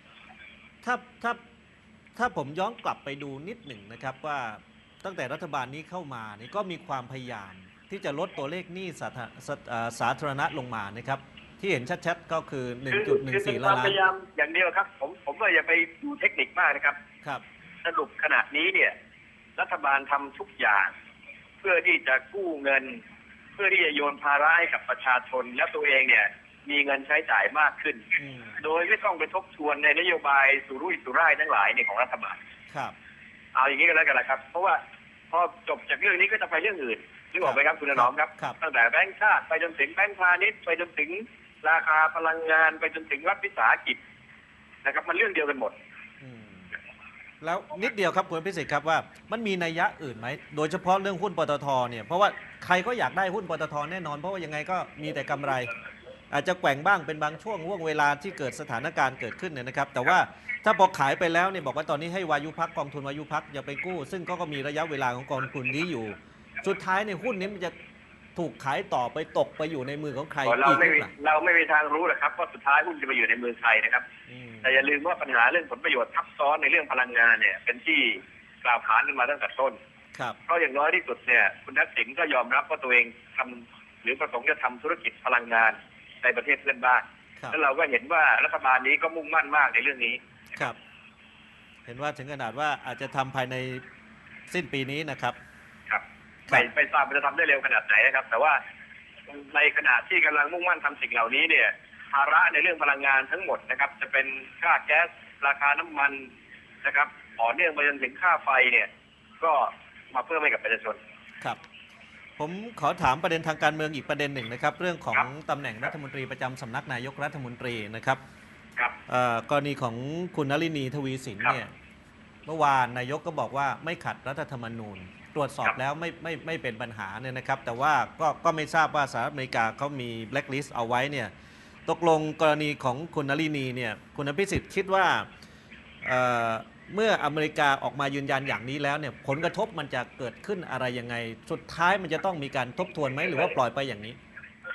ถ้าผมย้อนกลับไปดูนิดหนึ่งนะครับว่าตั้งแต่รัฐบาลนี้เข้ามานี่ก็มีความพยายามที่จะลดตัวเลขหนี้สาธารณะลงมานะครับที่เห็นชัดๆก็คือ 1.14 ล้านพยายามอย่างเดียวครับผมก็อย่าไปดูเทคนิคมากนะครับสรุปขณะนี้เนี่ยรัฐบาลทำทุกอย่างเพื่อที่จะกู้เงินเพื่อที่จะโยนภาระให้กับประชาชนและตัวเองเนี่ยมีเงินใช้จ่ายมากขึ้นโดยไม่ต้องไปทบทวนในนโยบายสุรุ่ยสุร่ายทั้งหลายเนี่ยของรัฐบาลเอาอย่างนี้ก็แล้วกันนะครับเพราะว่าพอจบจากเรื่องนี้ก็จะไปเรื่องอื่นนึกออกไหมครับคุณถนอมครับตั้งแต่แบงก์ชาติไปจนถึงแบงก์พาณิชย์ไปจนถึงราคาพลังงานไปจนถึงรัฐวิสาหกิจนะครับมันเรื่องเดียวกันหมดแล้วนิดเดียวครับคุณพิสิทธิ์ครับว่ามันมีนัยยะอื่นไหมโดยเฉพาะเรื่องหุ้นปตท.เนี่ยเพราะว่าใครก็อยากได้หุ้นปตท.แน่นอนเพราะว่ายังไงก็มีแต่กำไรอาจจะแกว่งบ้างเป็นบางช่วงเวลาที่เกิดสถานการณ์เกิดขึ้นเนี่ยนะครับแต่ว่าถ้าพอขายไปแล้วเนี่ยบอกว่าตอนนี้ให้วายุพักกองทุนวายุพักอย่าไปกู้ซึ่งก็มีระยะเวลาของกองทุนนี้อยู่สุดท้ายในหุ้นนี้มันจะถูกขายต่อไปตกไปอยู่ในมือของใครเราไม่มีทางรู้หรอกครับว่าสุดท้ายหุ้นจะไปอยู่ในมือใครนะครับแต่อย่าลืมว่าปัญหาเรื่องผลประโยชน์ทับซ้อนในเรื่องพลังงานเนี่ยเป็นที่กล่าวขานกันมาตั้งแต่ต้นเพราะอย่างน้อยที่สุดเนี่ยคุณทักษิณก็ยอมรับว่าตัวเองทำหรือประสงค์จะทำธุรกิจพลังงานในประเทศเพื่อนบ้านแล้วเราก็เห็นว่ารัฐบาลนี้ก็มุ่งมั่นมากในเรื่องนี้ครับเห็นว่าถึงขนาดว่าอาจจะทำภายในสิ้นปีนี้นะครับไปทราบจะทำได้เร็วขนาดไหนนะครับแต่ว่าในขณะที่กำลังมุ่งมั่นทำสิ่งเหล่านี้เนี่ยภาระในเรื่องพลังงานทั้งหมดนะครับจะเป็นค่าแก๊สราคาน้ำมันนะครับต่อเนื่องไปจนถึงค่าไฟเนี่ยก็มาเพิ่มให้กับประชาชนครับผมขอถามประเด็นทางการเมืองอีกประเด็นหนึ่งนะครับเรื่องของตำแหน่งรัฐมนตรีประจำสำนักนายกรัฐมนตรีนะครับกรณีของคุณนลินีทวีสินเนี่ยเมื่อวานนายกก็บอกว่าไม่ขัดรัฐธรรมนูญตรวจสอบแล้วไม่เป็นปัญหาเนี่ยนะครับแต่ว่าก็ไม่ทราบว่าสหรัฐอเมริกาเขามีแบล็คลิสต์เอาไว้เนี่ยตกลงกรณีของคุณนลินีเนี่ยคุณอภิสิทธิ์คิดว่าเมื่ออเมริกาออกมายืนยันอย่างนี้แล้วเนี่ยผลกระทบมันจะเกิดขึ้นอะไรยังไงสุดท้ายมันจะต้องมีการทบทวนไหมหรือว่าปล่อยไปอย่างนี้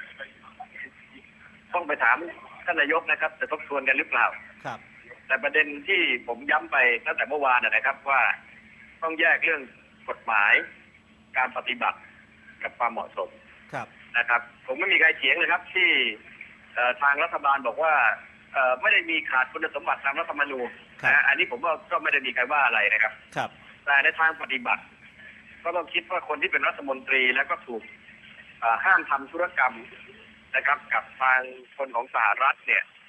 ต้องไปถามท่านนายกนะครับจะทบทวนกันหรือเปล่าครับแต่ประเด็นที่ผมย้ำไปตั้งแต่เมื่อวานนะครับว่าต้องแยกเรื่องกฎหมายการปฏิบัติกับความเหมาะสมนะครับผมไม่มีใครเถียงเลยครับที่ทางรัฐบาลบอกว่าไม่ได้มีขาดคุณสมบัติตามรัฐธรรมนูญนะอันนี้ผมก็ไม่ได้มีใครว่าอะไรนะครับแต่ในทางปฏิบัติก็ต้องคิดว่าคนที่เป็นรัฐมนตรีแล้วก็ถูกห้ามทำธุรกรรมนะครับกับทางคนของสหรัฐเนี่ย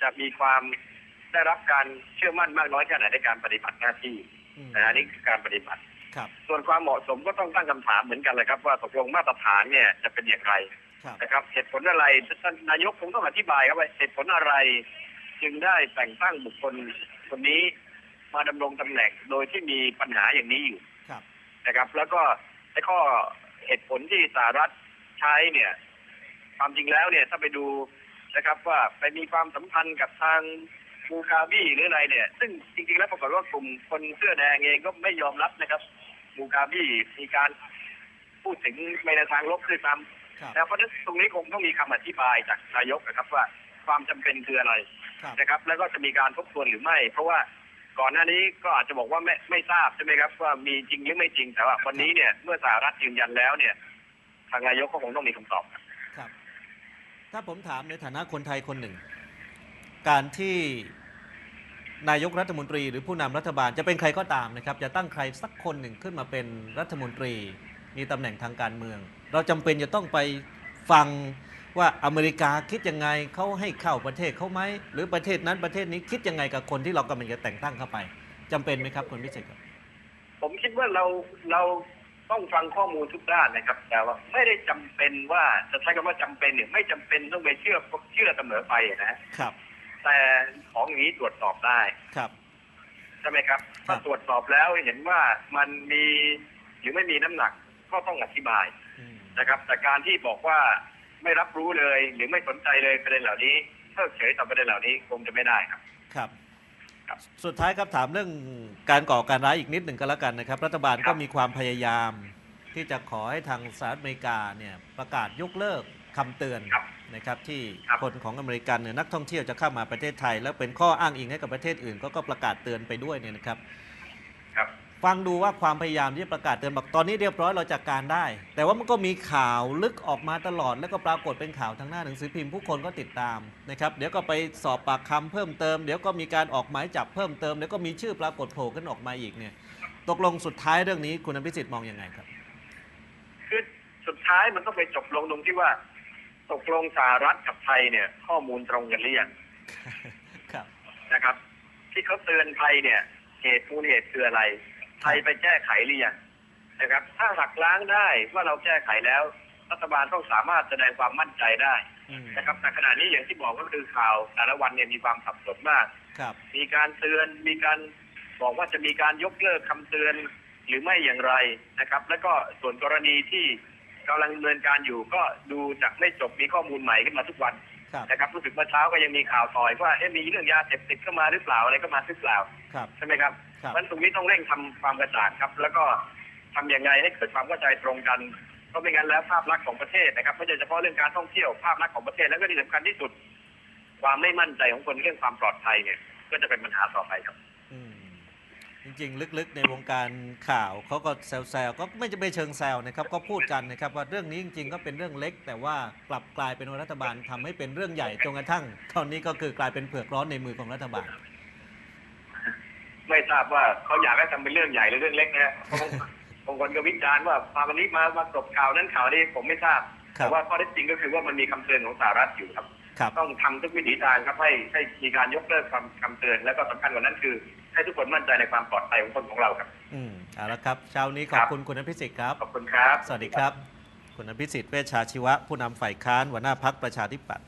จะมีความได้รับการเชื่อมั่นมากน้อยแค่ไหนในการปฏิบัติหน้าที่นะนี่คือการปฏิบัติส่วนความเหมาะสมก็ต้องตั้งคำถามเหมือนกันเลยครับว่าตกลงมาตรฐานเนี่ยจะเป็นอย่างไรนะครับเหตุผลอะไรท่านนายกคงต้องอธิบายครับว่าเหตุผลอะไรจึงได้แต่งตั้งบุคคลคนนี้มาดำรงตำแหน่งโดยที่มีปัญหาอย่างนี้อยู่นะครับแล้วก็ไอ้ข้อเหตุผลที่สหรัฐใช้เนี่ยความจริงแล้วเนี่ยถ้าไปดูนะครับว่าไปมีความสัมพันธ์กับทางมูกาบีหรืออะไรเนี่ยซึ่งจริงๆแล้วปรากฏว่ากลุ่มคนเสื้อแดงเองก็ไม่ยอมรับนะครับมูกาบีมีการพูดถึงในทางลบด้วยซ้ำแล้วเพราะฉะนั้นตรงนี้คงต้องมีคำอธิบายจากนายกนะครับว่าความจำเป็นคืออะไรนะครับแล้วก็จะมีการทบทวนหรือไม่เพราะว่าก่อนหน้านี้ก็อาจจะบอกว่าไม่ทราบใช่ไหมครับว่ามีจริงหรือไม่จริงแต่ว่าวันนี้เนี่ยเมื่อสหรัฐยืนยันแล้วเนี่ยทางนายกก็คงต้องมีคำตอบครับถ้าผมถามในฐานะคนไทยคนหนึ่งการที่นายกรัฐมนตรีหรือผู้นำรัฐบาลจะเป็นใครก็ตามนะครับจะตั้งใครสักคนหนึ่งขึ้นมาเป็นรัฐมนตรีมีตำแหน่งทางการเมืองเราจำเป็นจะต้องไปฟังว่าอเมริกาคิดยังไงเขาให้เข้าประเทศเขาไหมหรือประเทศนั้นประเทศนี้คิดยังไงกับคนที่เรากำลังจะแต่งตั้งเข้าไปจำเป็นไหมครับคุณพิเศษครับผมคิดว่าเราต้องฟังข้อมูลทุกด้านนะครับแต่ว่าไม่ได้จำเป็นว่าจะใช้คำว่าจำเป็นเนี่ยไม่จำเป็นต้องไปเชื่อเสมอไปนะครับแต่ของอย่างนี้ตรวจสอบได้ครับใช่ไหมครับถ้าตรวจสอบแล้วเห็นว่ามันมีหรือไม่มีน้ำหนักก็ต้องอธิบายนะครับแต่การที่บอกว่าไม่รับรู้เลยหรือไม่สนใจเลยประเด็นเหล่านี้เพิกเฉยต่อประเด็นเหล่านี้คงจะไม่ได้ครับครับสุดท้ายครับถามเรื่องการก่อการร้ายอีกนิดหนึ่งก็แล้วกันนะครับรัฐบาลก็มีความพยายามที่จะขอให้ทางสหรัฐอเมริกาเนี่ยประกาศยกเลิกคำเตือนนะครับที่คนของอเมริกันเนี่ยนักท่องเที่ยวจะเข้ามาประเทศไทยแล้วเป็นข้ออ้างอิงให้กับประเทศอื่นก็ประกาศเตือนไปด้วยเนี่ยนะครับฟังดูว่าความพยายามที่ประกาศเตือนบอกตอนนี้เรียบร้อยเราจัดการได้แต่ว่ามันก็มีข่าวลึกออกมาตลอดแล้วก็ปรากฏเป็นข่าวทางหน้าหนังสือพิมพ์ผู้คนก็ติดตามนะครับเดี๋ยวก็ไปสอบปากคำเพิ่มเติมเดี๋ยวก็มีการออกหมายจับเพิ่มเติมเดี๋ยวก็มีชื่อปรากฏโผล่ขึ้นออกมาอีกเนี่ยตกลงสุดท้ายเรื่องนี้คุณอภิสิทธิ์มองยังไงครับคือสุดท้ายมันต้องไปจบลงตรงที่ว่าตกลงสหรัฐกับไทยเนี่ยข้อมูลตรงกันหรือยังนะครับที่เขาเตือนไทยเนี่ยมูลเหตุคืออะไรไทยไปแก้ไขหรือยังนะครับถ้าหักล้างได้ว่าเราแก้ไขแล้วรัฐบาลต้องสามารถแสดงความมั่นใจได้นะครับแต่ขณะนี้อย่างที่บอกก็คือข่าวแต่ละวันเนี่ยมีความสับสนมากมีการเตือนมีการบอกว่าจะมีการยกเลิกคำเตือนหรือไม่อย่างไรนะครับแล้วก็ส่วนกรณีที่กำลังดำเนินการอยู่ก็ดูจากไม่จบมีข้อมูลใหม่ขึ้นมาทุกวันนะครับรู้สึกเมื่อเช้าก็ยังมีข่าวต่อยว่ามีเรื่องยาเสพติดเข้ามาหรือเปล่าอะไรก็มาหรือเปล่าใช่ไหมครับเพราะตรงนี้ต้องเร่งทำความกระจ่างครับแล้วก็ทำยังไงให้เกิดความเข้าใจตรงกันเพราะไม่งั้นแล้วภาพลักษณ์ของประเทศนะครับไม่ใช่เฉพาะเรื่องการท่องเที่ยวภาพลักษณ์ของประเทศแล้วก็ที่สำคัญที่สุดความไม่มั่นใจของคนเรื่องความปลอดภัยเนี่ยก็จะเป็นปัญหาต่อไปครับจริงๆลึกๆในวงการข่าวเขาก็แซวๆก็ไม่จะไปเชิงแซวนะครับก็พูดกันนะครับว่าเรื่องนี้จริงๆก็เป็นเรื่องเล็กแต่ว่ากลับกลายเป็นรัฐบาลทำให้เป็นเรื่องใหญ่จนกระทั่งตอนนี้ก็คือกลายเป็นเผือกร้อนในมือของรัฐบาลไม่ทราบว่าเขาอยากให้ทำเป็นเรื่องใหญ่หรือเรื่องเล็กนะบางคนก็วิจารณ์ว่าพาวันนี้มากบข่าวนั้นข่าวนี้ผมไม่ทราบแต่ว่าข้อเท็จจริงก็คือว่ามันมีคำเตือนของสหรัฐอยู่ครับต้องทำทุกวิถีทางครับให้มีการยกเลิกคำเตือนแล้วก็สำคัญกว่านั้นคือให้ทุกคนมั่นใจในความปลอดภัยของคนของเราครับเอาละครับเช้านี้ขอบคุณคุณอภิสิทธิ์ครับขอบคุณครับสวัสดีครับคุณอภิสิทธิ์เวชชาชีวะผู้นำฝ่ายค้านหัวหน้าพรรคประชาธิปัตย์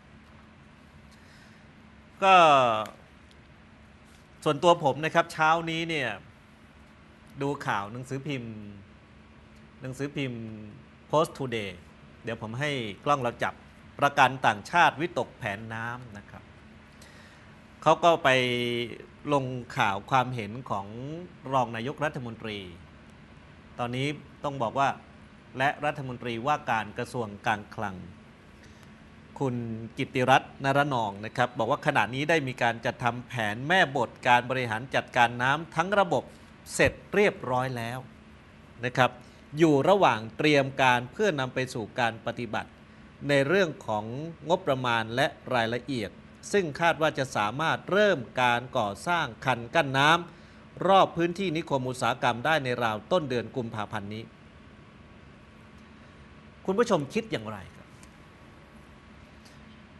ก็ส่วนตัวผมนะครับเช้านี้เนี่ยดูข่าวหนังสือพิมพ์ Post Today เดี๋ยวผมให้กล้องเราจับประกันต่างชาติวิตกแผนน้ำนะครับเขาก็ไปลงข่าวความเห็นของรองนายกรัฐมนตรีตอนนี้ต้องบอกว่าและรัฐมนตรีว่าการกระทรวงการคลังคุณกิตติรัตน์นรนองนะครับบอกว่าขณะนี้ได้มีการจัดทำแผนแม่บทการบริหารจัดการน้ำทั้งระบบเสร็จเรียบร้อยแล้วนะครับอยู่ระหว่างเตรียมการเพื่อนำไปสู่การปฏิบัติในเรื่องของงบประมาณและรายละเอียดซึ่งคาดว่าจะสามารถเริ่มการก่อสร้างคันกั้นน้ำรอบพื้นที่นิคมอุตสาหกรรมได้ในราวต้นเดือนกุมภาพันธ์นี้คุณผู้ชมคิดอย่างไรครับ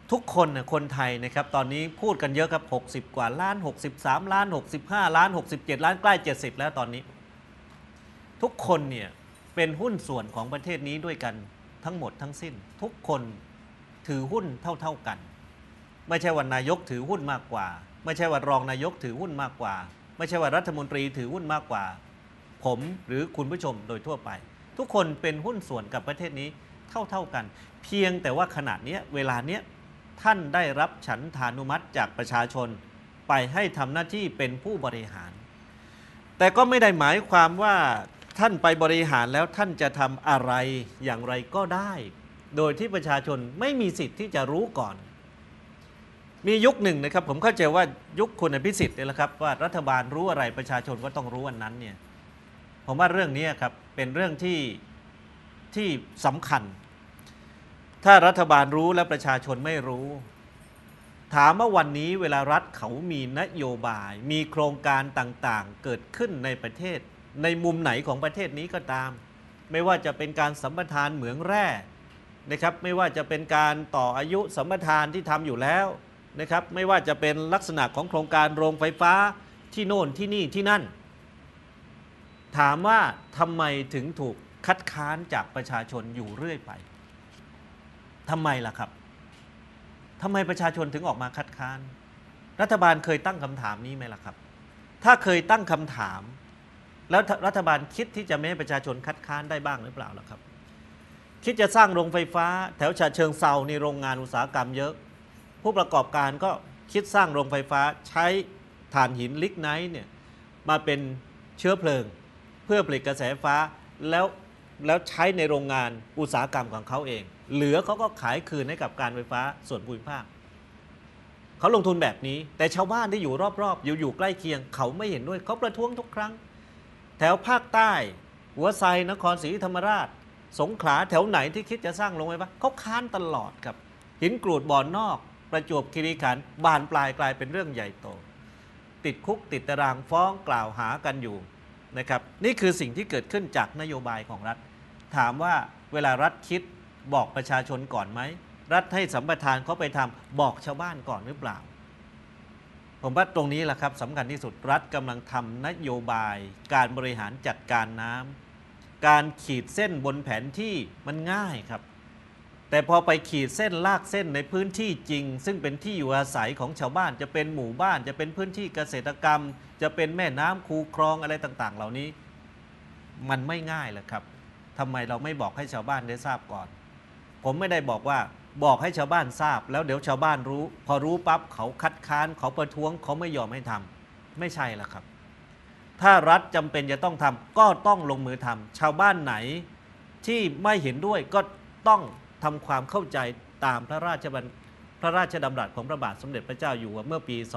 ทุกคนนะคนไทยนะครับตอนนี้พูดกันเยอะครับ60 กว่าล้าน63 ล้าน65 ล้าน67 ล้านใกล้70แล้วตอนนี้ทุกคนเนี่ยเป็นหุ้นส่วนของประเทศนี้ด้วยกันทั้งหมดทั้งสิ้นทุกคนถือหุ้นเท่ากันไม่ใช่ว่านายกถือหุ้นมากกว่าไม่ใช่ว่ารองนายกถือหุ้นมากกว่าไม่ใช่ว่ารัฐมนตรีถือหุ้นมากกว่าผมหรือคุณผู้ชมโดยทั่วไปทุกคนเป็นหุ้นส่วนกับประเทศนี้เท่ากันเพียงแต่ว่าขณะนี้เวลาเนี้ยท่านได้รับฉันทานุมัติจากประชาชนไปให้ทำหน้าที่เป็นผู้บริหารแต่ก็ไม่ได้หมายความว่าท่านไปบริหารแล้วท่านจะทำอะไรอย่างไรก็ได้โดยที่ประชาชนไม่มีสิทธิ์ที่จะรู้ก่อนมียุคหนึ่งนะครับผมเข้าใจว่ายุคคุณอภิสิทธิ์เนี่ยแหละครับว่ารัฐบาลรู้อะไรประชาชนก็ต้องรู้วันนั้นเนี่ยผมว่าเรื่องนี้ครับเป็นเรื่องที่สำคัญถ้ารัฐบาลรู้และประชาชนไม่รู้ถามว่าวันนี้เวลารัฐเขามีนโยบายมีโครงการต่างๆเกิดขึ้นในประเทศในมุมไหนของประเทศนี้ก็ตามไม่ว่าจะเป็นการสัมปทานเหมืองแร่นะครับไม่ว่าจะเป็นการต่ออายุสัมปทานที่ทำอยู่แล้วนะครับไม่ว่าจะเป็นลักษณะของโครงการโรงไฟฟ้าที่โน่นที่นี่ที่นั่นถามว่าทำไมถึงถูกคัดค้านจากประชาชนอยู่เรื่อยไปทำไมล่ะครับทำไมประชาชนถึงออกมาคัดค้านรัฐบาลเคยตั้งคำถามนี้ไหมล่ะครับถ้าเคยตั้งคำถามแล้วรัฐบาลคิดที่จะไม่ให้ประชาชนคัดค้านได้บ้างหรือเปล่าล่ะครับคิดจะสร้างโรงไฟฟ้าแถวฉะเชิงเทราในโรงงานอุตสาหกรรมเยอะผู้ประกอบการก็คิดสร้างโรงไฟฟ้าใช้ถ่านหินลิกไนท์เนี่ยมาเป็นเชื้อเพลิงเพื่อผลิตกระแสไฟฟ้าแล้วใช้ในโรงงานอุตสาหกรรมของเขาเองเหลือเขาก็ขายคืนให้กับการไฟฟ้าส่วนภูมิภาคเขาลงทุนแบบนี้แต่ชาวบ้านที่อยู่รอบๆอยู่ใกล้เคียงเขาไม่เห็นด้วยเขาประท้วงทุกครั้งแถวภาคใต้หัวไซนครศรีธรรมราชสงขลาแถวไหนที่คิดจะสร้างโรงไฟฟ้าเขาค้านตลอดครับหินกรูดบ่อนนอกประจวบคีรีขันธ์บานปลายกลายเป็นเรื่องใหญ่โตติดคุกติดตารางฟ้องกล่าวหากันอยู่นะครับนี่คือสิ่งที่เกิดขึ้นจากนโยบายของรัฐถามว่าเวลารัฐคิดบอกประชาชนก่อนไหมรัฐให้สัมปทานเขาไปทำบอกชาวบ้านก่อนหรือเปล่าผมว่าตรงนี้แหละครับสำคัญที่สุดรัฐกำลังทำนโยบายการบริหารจัดการน้ำการขีดเส้นบนแผนที่มันง่ายครับแต่พอไปขีดเส้นลากเส้นในพื้นที่จริงซึ่งเป็นที่อยู่อาศัยของชาวบ้านจะเป็นหมู่บ้านจะเป็นพื้นที่เกษตรกรรมจะเป็นแม่น้ำคูคลองอะไรต่างๆเหล่านี้มันไม่ง่ายเลยครับทำไมเราไม่บอกให้ชาวบ้านได้ทราบก่อนผมไม่ได้บอกว่าบอกให้ชาวบ้านทราบแล้วเดี๋ยวชาวบ้านรู้พอรู้ปั๊บเขาคัดค้านเขาประท้วงเขาไม่ยอมให้ทำไม่ใช่ละครับถ้ารัฐจำเป็นจะต้องทำก็ต้องลงมือทำชาวบ้านไหนที่ไม่เห็นด้วยก็ต้องทำความเข้าใจตามพระราชดำรัสของพระบาทสมเด็จพระเจ้าอยู่หัวเมื่อปี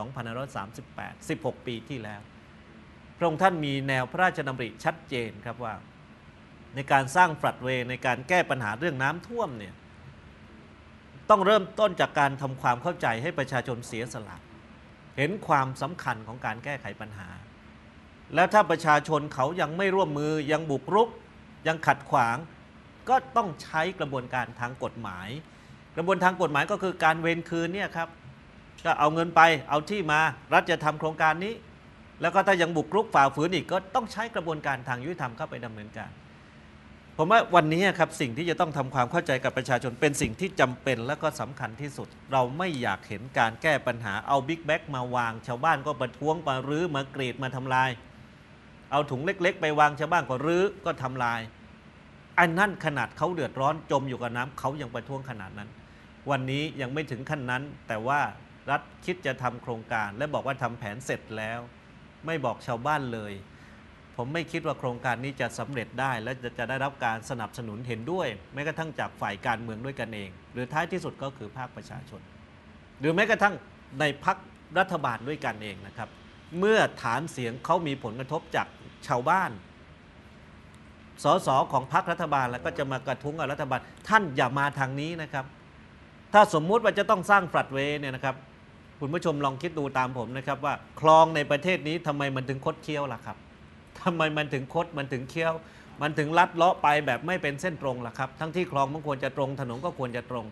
2538 16 ปีที่แล้วพระองค์ท่านมีแนวพระราชดำริชัดเจนครับว่าในการสร้างฟลัดเวย์ในการแก้ปัญหาเรื่องน้ำท่วมเนี่ยต้องเริ่มต้นจากการทำความเข้าใจให้ประชาชนเสียสละเห็นความสำคัญของการแก้ไขปัญหาแล้วถ้าประชาชนเขายังไม่ร่วมมือยังบุกรุกยังขัดขวางก็ต้องใช้กระบวนการทางกฎหมายกระบวนทางกฎหมายก็คือการเวรคืนเนี่ยครับก็เอาเงินไปเอาที่มารัฐจะทำโครงการนี้แล้วก็ถ้ายังบุกรุกฝ่าฝืนอีกก็ต้องใช้กระบวนการทางยุติธรรมเข้าไปดำเนินการผมว่าวันนี้ครับสิ่งที่จะต้องทำความเข้าใจกับประชาชนเป็นสิ่งที่จำเป็นและก็สำคัญที่สุดเราไม่อยากเห็นการแก้ปัญหาเอาบิ๊กแบ็กมาวางชาวบ้านก็ประท้วงมารื้อมากรีดมาทำลายเอาถุงเล็กๆไปวางชาวบ้านก็รื้อก็ทำลายอันนั้นขนาดเขาเดือดร้อนจมอยู่กับน้ำเขายังประท้วงขนาดนั้นวันนี้ยังไม่ถึงขั้นนั้นแต่ว่ารัฐคิดจะทำโครงการและบอกว่าทำแผนเสร็จแล้วไม่บอกชาวบ้านเลยผมไม่คิดว่าโครงการนี้จะสำเร็จได้และจะได้รับการสนับสนุนเห็นด้วยแม้กระทั่งจากฝ่ายการเมืองด้วยกันเองหรือท้ายที่สุดก็คือภาคประชาชนหรือแม้กระทั่งในพรรครัฐบาลด้วยกันเองนะครับเมื่อฐานเสียงเขามีผลกระทบจากชาวบ้านสสของพรรครัฐบาลแล้วก็จะมากระทุ้งกับรัฐบาลท่านอย่ามาทางนี้นะครับถ้าสมมุติว่าจะต้องสร้างฟลัดเวย์เนี่ยนะครับคุณผู้ชมลองคิดดูตามผมนะครับว่าคลองในประเทศนี้ทำไมมันถึงคดเคี้ยวล่ะครับทำไมมันถึงคดมันถึงเคี้ยวมันถึงลัดเลาะไปแบบไม่เป็นเส้นตรงล่ะครับทั้งที่คลองมันควรจะตรงถนนก็ควรจะตรง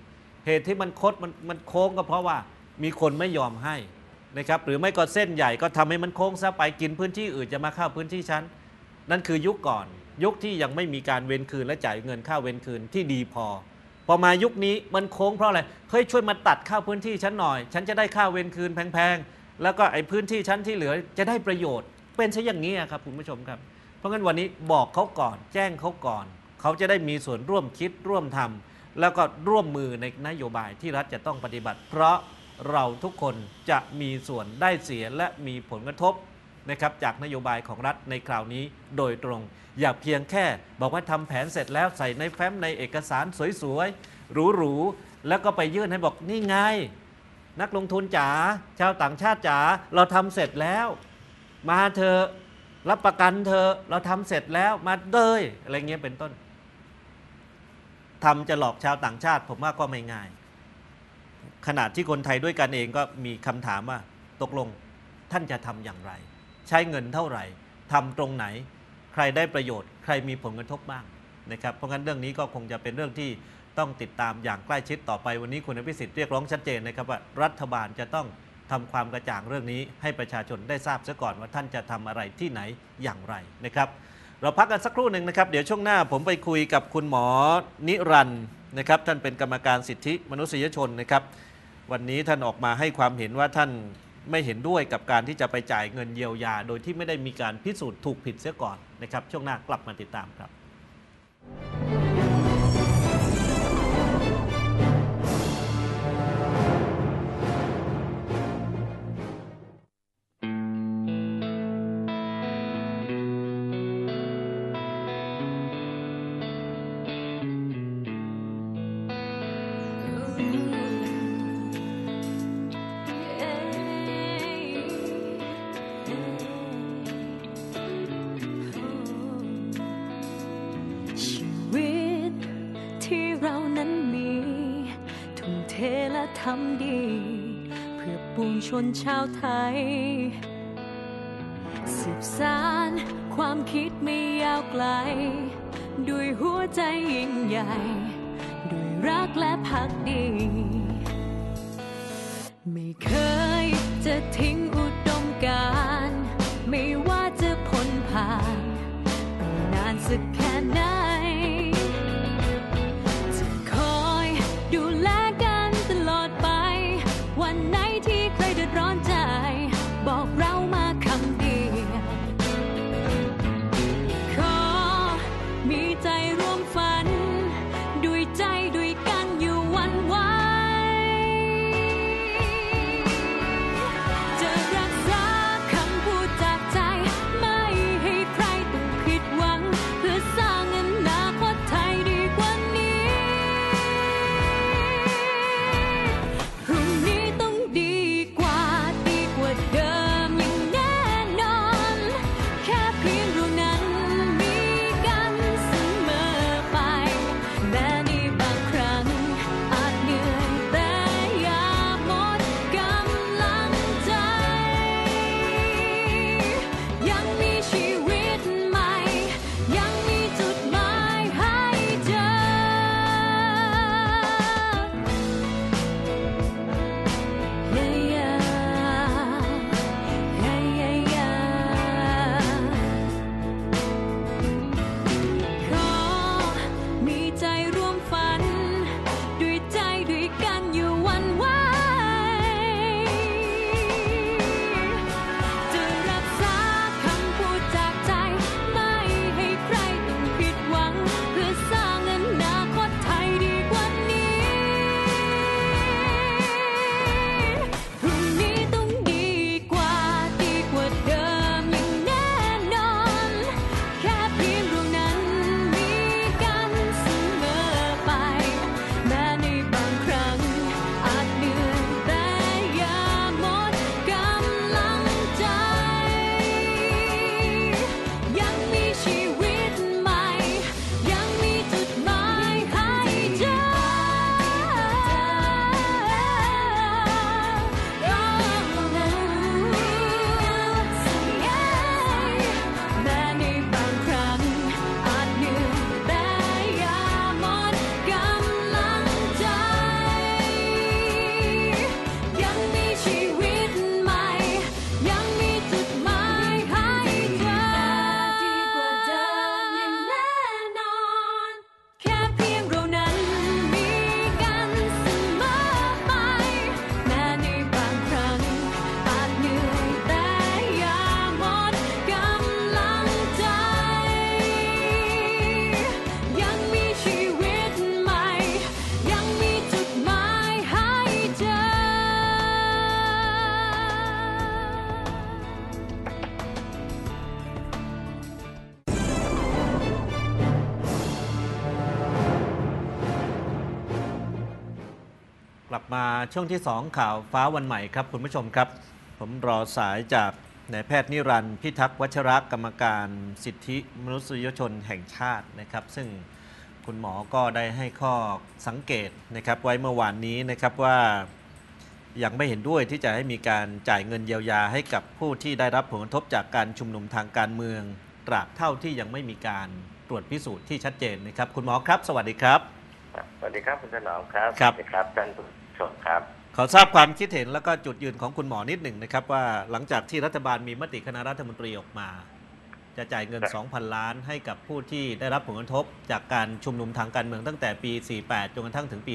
เหตุที่มันคดมันโค้งก็เพราะว่ามีคนไม่ยอมให้นะครับหรือไม่ก็เส้นใหญ่ก็ทำให้มันโค้งซะไปกินพื้นที่อื่นจะมาเข้าพื้นที่ฉันนั่นคือยุคก่อนยุคที่ยังไม่มีการเว้นคืนและจ่ายเงินค่าเว้นคืนที่ดีพอมายุคนี้มันโค้งเพราะอะไรเฮ้ยช่วยมาตัดค่าพื้นที่ฉันหน่อยฉันจะได้ค่าเว้นคืนแพงๆแล้วก็ไอ้พื้นที่ฉันที่เหลือจะได้ประโยชน์เป็นซะอย่างนี้ครับคุณผู้ชมครับเพราะงั้นวันนี้บอกเขาก่อนแจ้งเขาก่อนเขาจะได้มีส่วนร่วมคิดร่วมทำแล้วก็ร่วมมือในนโยบายที่รัฐจะต้องปฏิบัติ เพราะเราทุกคนจะมีส่วนได้เสียและมีผลกระทบนะครับจากนโยบายของรัฐในคราวนี้โดยตรงอย่าเพียงแค่บอกว่าทำแผนเสร็จแล้วใส่ในแฟ้มในเอกสารสวยๆหรูๆแล้วก็ไปยื่นให้บอกนี่ไงนักลงทุนจ๋าชาวต่างชาติจ๋าเราทำเสร็จแล้วมาเธอรับประกันเธอเราทำเสร็จแล้วมาเลยอะไรเงี้ยเป็นต้นทำจะหลอกชาวต่างชาติผมว่าก็ไม่ง่ายขณะที่คนไทยด้วยกันเองก็มีคำถามว่าตกลงท่านจะทำอย่างไรใช้เงินเท่าไหร่ทำตรงไหนใครได้ประโยชน์ใครมีผลกระทบบ้างนะครับเพราะงั้นเรื่องนี้ก็คงจะเป็นเรื่องที่ต้องติดตามอย่างใกล้ชิดต่อไปวันนี้คุณอภิสิทธิ์เรียกร้องชัดเจนนะครับว่ารัฐบาลจะต้องทำความกระจ่างเรื่องนี้ให้ประชาชนได้ทราบซะก่อนว่าท่านจะทำอะไรที่ไหนอย่างไรนะครับเราพักกันสักครู่หนึ่งนะครับเดี๋ยวช่วงหน้าผมไปคุยกับคุณหมอนิรันดร์นะครับท่านเป็นกรรมการสิทธิมนุษยชนนะครับวันนี้ท่านออกมาให้ความเห็นว่าท่านไม่เห็นด้วยกับการที่จะไปจ่ายเงินเยียวยาโดยที่ไม่ได้มีการพิสูจน์ถูกผิดเสียก่อนนะครับช่วงหน้ากลับมาติดตามครับทำดีเพื่อปวงชนชาวไทยสืบสานความคิดไม่ยาวไกลด้วยหัวใจยิ่งใหญ่ด้วยรักและภักดีไม่เคยจะทิ้งอุดมการณ์ไม่ว่าจะพ้นผ่านไปนานสักแค่ไหนจะคอยดูแลวันไหนที่ใครเดือดร้อนใจบอกเรามาคำเดียวขอมีใจร่วมฝันด้วยใจด้วยกันอยู่วันไว้จะรักษลับมาช่วงที่ 2 ข่าวฟ้าวันใหม่ครับคุณผู้ชมครับผมรอสายจากนายแพทย์นิรันดร์พิทักษ์วัชรกรรมการสิทธิมนุษยชนแห่งชาตินะครับซึ่งคุณหมอก็ได้ให้ข้อสังเกตนะครับไว้เมื่อวานนี้นะครับว่ายังไม่เห็นด้วยที่จะให้มีการจ่ายเงินเยียวยาให้กับผู้ที่ได้รับผลกระทบจากการชุมนุมทางการเมืองตราบเท่าที่ยังไม่มีการตรวจพิสูจน์ที่ชัดเจนนะครับคุณหมอครับสวัสดีครับสวัสดีครับคุณถนอมครับครับสวัสดีครับท่านผู้ชมครับขอทราบความคิดเห็นแล้วก็จุดยืนของคุณหมอนิดหนึ่งนะครับว่าหลังจากที่รัฐบาลมีมติคณะรัฐมนตรีออกมาจะจ่ายเงิน 2,000 ล้านให้กับผู้ที่ได้รับผลกระทบจากการชุมนุมทางการเมืองตั้งแต่ปี 48 จนกระทั่งถึงปี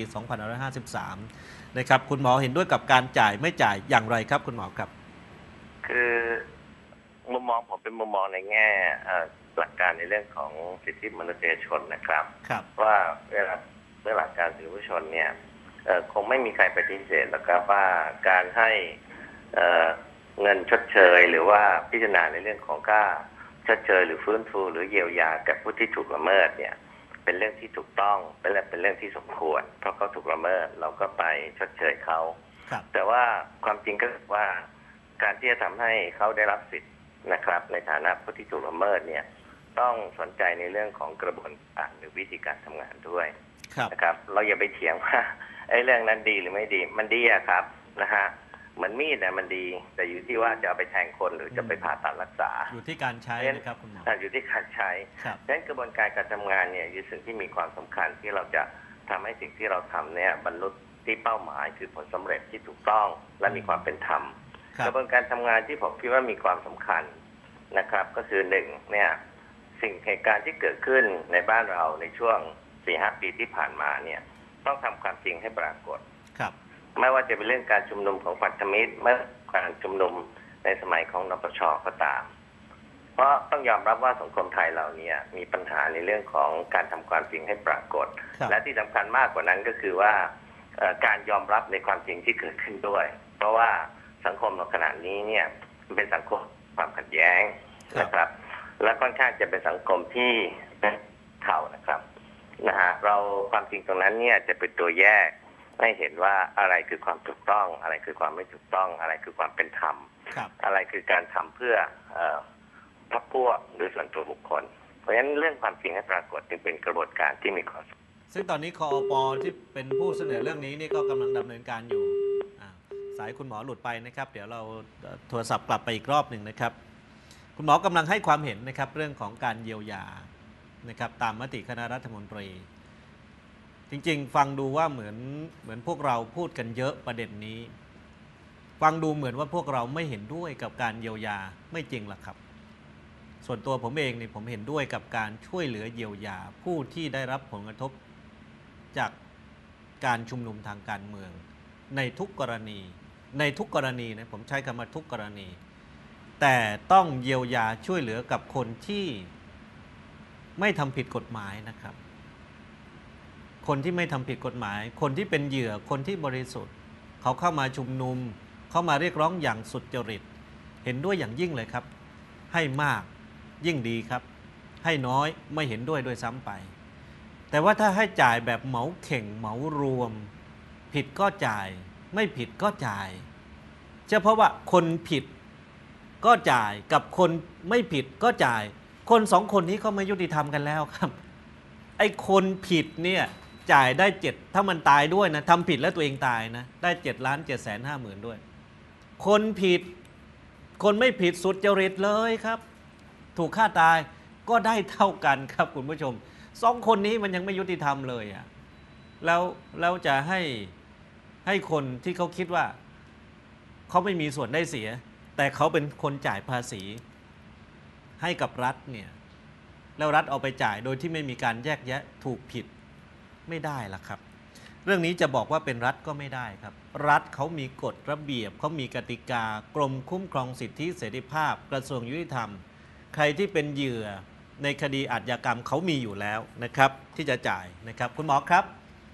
2553 นะครับคุณหมอเห็นด้วยกับการจ่ายไม่จ่ายอย่างไรครับคุณหมอครับคือมุมมองผมเป็นมุมมองในแง่หลักการในเรื่องของสิทธิมนุษยชนนะครับว่าเรื่องหลักการสิทธิมนุษยชนเนี่ยคงไม่มีใครปฏิเสธนะครับว่าการให้เงินชดเชยหรือว่าพิจารณาในเรื่องของค่าชดเชยหรือฟื้นฟูหรือเยียวยาแก่ผู้ที่ถูกละเมิดเนี่ยเป็นเรื่องที่ถูกต้องเป็นเรื่องที่สมควรเพราะเขาถูกละเมิดเราก็ไปชดเชยเขาแต่ว่าความจริงก็คือว่าการที่จะทำให้เขาได้รับสิทธิ์นะครับในฐานะผู้ที่ถูกละเมิดเนี่ยต้องสนใจในเรื่องของกระบวนการหรือวิธีการทำงานด้วยนะครับเราอย่าไปเถียงว่าไอ้เรื่องนั้นดีหรือไม่ดีมันดีอะครับนะฮะเหมือนมีดเนี่ยมันดีแต่อยู่ที่ว่าจะเอาไปแทงคนหรือจะไปผ่าตัดรักษาอยู่ที่การใช้นะครับคุณหมออยู่ที่การใช้ดังนั้นกระบวนการการทำงานเนี่ยคือสิ่งที่มีความสำคัญที่เราจะทำให้สิ่งที่เราทำเนี่ยบรรลุที่เป้าหมายคือผลสำเร็จที่ถูกต้องและมีความเป็นธรรมกระบวนการทำงานที่ผมคิดว่ามีความสำคัญนะครับก็คือหนึ่งเนี่ยสิ่งเหตุการณ์ที่เกิดขึ้นในบ้านเราในช่วง 4-5 ปีที่ผ่านมาเนี่ยต้องทำความจริงให้ปรากฏไม่ว่าจะเป็นเรื่องการชุมนุมของพันธมิตรไม่การชุมนุมในสมัยของนปช.ก็ตามเพราะต้องยอมรับว่าสังคมไทยเราเนี่ยมีปัญหาในเรื่องของการทำความจริงให้ปรากฏและที่สำคัญมากกว่านั้นก็คือว่าการยอมรับในความจริงที่เกิดขึ้นด้วยเพราะว่าสังคมในขณะนี้เนี่ยเป็นสังคมความขัดแย้งนะครับและค่อนข้างจะเป็นสังคมที่เท่านะครับนะฮะเราความจริงตรงนั้นเนี่ยจะเป็นตัวแยกให้เห็นว่าอะไรคือความถูกต้องอะไรคือความไม่ถูกต้องอะไรคือความเป็นธรรมอะไรคือการทำเพื่อพรรคพวกหรือส่วนตัวบุคคลเพราะฉะนั้นเรื่องความจริงให้ปรากฏจึงเป็นกระบวนการที่มีความซึ่งตอนนี้คอป.ที่เป็นผู้เสนอเรื่องนี้นี่ก็กำลังดำเนินการอยู่สายคุณหมอหลุดไปนะครับเดี๋ยวเราโทรศัพท์กลับไปอีกรอบหนึ่งนะครับคุณหมอกำลังให้ความเห็นนะครับเรื่องของการเยียวยานะครับตามมติคณะรัฐมนตรีจริงๆฟังดูว่าเหมือนพวกเราพูดกันเยอะประเด็นนี้ฟังดูเหมือนว่าพวกเราไม่เห็นด้วยกับการเยียวยาไม่จริงหรอกครับส่วนตัวผมเองนี่ผมเห็นด้วยกับการช่วยเหลือเยียวยาผู้ที่ได้รับผลกระทบจากการชุมนุมทางการเมืองในทุกกรณีนะผมใช้คำว่าทุกกรณีแต่ต้องเยียวยาช่วยเหลือกับคนที่ไม่ทำผิดกฎหมายนะครับคนที่ไม่ทำผิดกฎหมายคนที่เป็นเหยื่อคนที่บริสุทธิ์เขาเข้ามาชุมนุมเข้ามาเรียกร้องอย่างสุจริตเห็นด้วยอย่างยิ่งเลยครับให้มากยิ่งดีครับให้น้อยไม่เห็นด้วยซ้ำไปแต่ว่าถ้าให้จ่ายแบบเหมาเข่งเหมารวมผิดก็จ่ายไม่ผิดก็จ่ายเฉพาะว่าคนผิดก็จ่ายกับคนไม่ผิดก็จ่ายคนสองคนนี้เขาไม่ยุติธรรมกันแล้วครับไอ้คนผิดเนี่ยจ่ายได้7ถ้ามันตายด้วยนะทำผิดแล้วตัวเองตายนะได้7,750,000ด้วยคนผิดคนไม่ผิดสุจริตเลยครับถูกฆ่าตายก็ได้เท่ากันครับคุณผู้ชมสองคนนี้มันยังไม่ยุติธรรมเลยอ่ะแล้วจะให้คนที่เขาคิดว่าเขาไม่มีส่วนได้เสียแต่เขาเป็นคนจ่ายภาษีให้กับรัฐเนี่ยแล้วรัฐเอาไปจ่ายโดยที่ไม่มีการแยกแยะถูกผิดไม่ได้ล่ะครับเรื่องนี้จะบอกว่าเป็นรัฐก็ไม่ได้ครับรัฐเขามีกฎระเบียบเขามีกติกากรมคุ้มครองสิทธิเสรีภาพกระทรวงยุติธรรมใครที่เป็นเหยื่อในคดีอาชญากรรมเขามีอยู่แล้วนะครับที่จะจ่ายนะครับคุณหมอครับ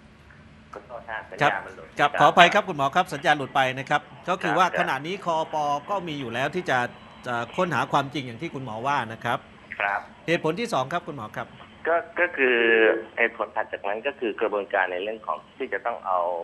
ครับขออภัยครับคุณหมอครับสัญญาณหลุดไปนะครับก็คือว่าขณะนี้คอป.ก็มีอยู่แล้วที่จะค้นหาความจริงอย่างที่คุณหมอว่านะครับเหตุผลที่2ครับคุณหมอครับก็คือเหตุผลถัดจากนั้นก็คือกระบวนการในเรื่องของที่จะต้องเอา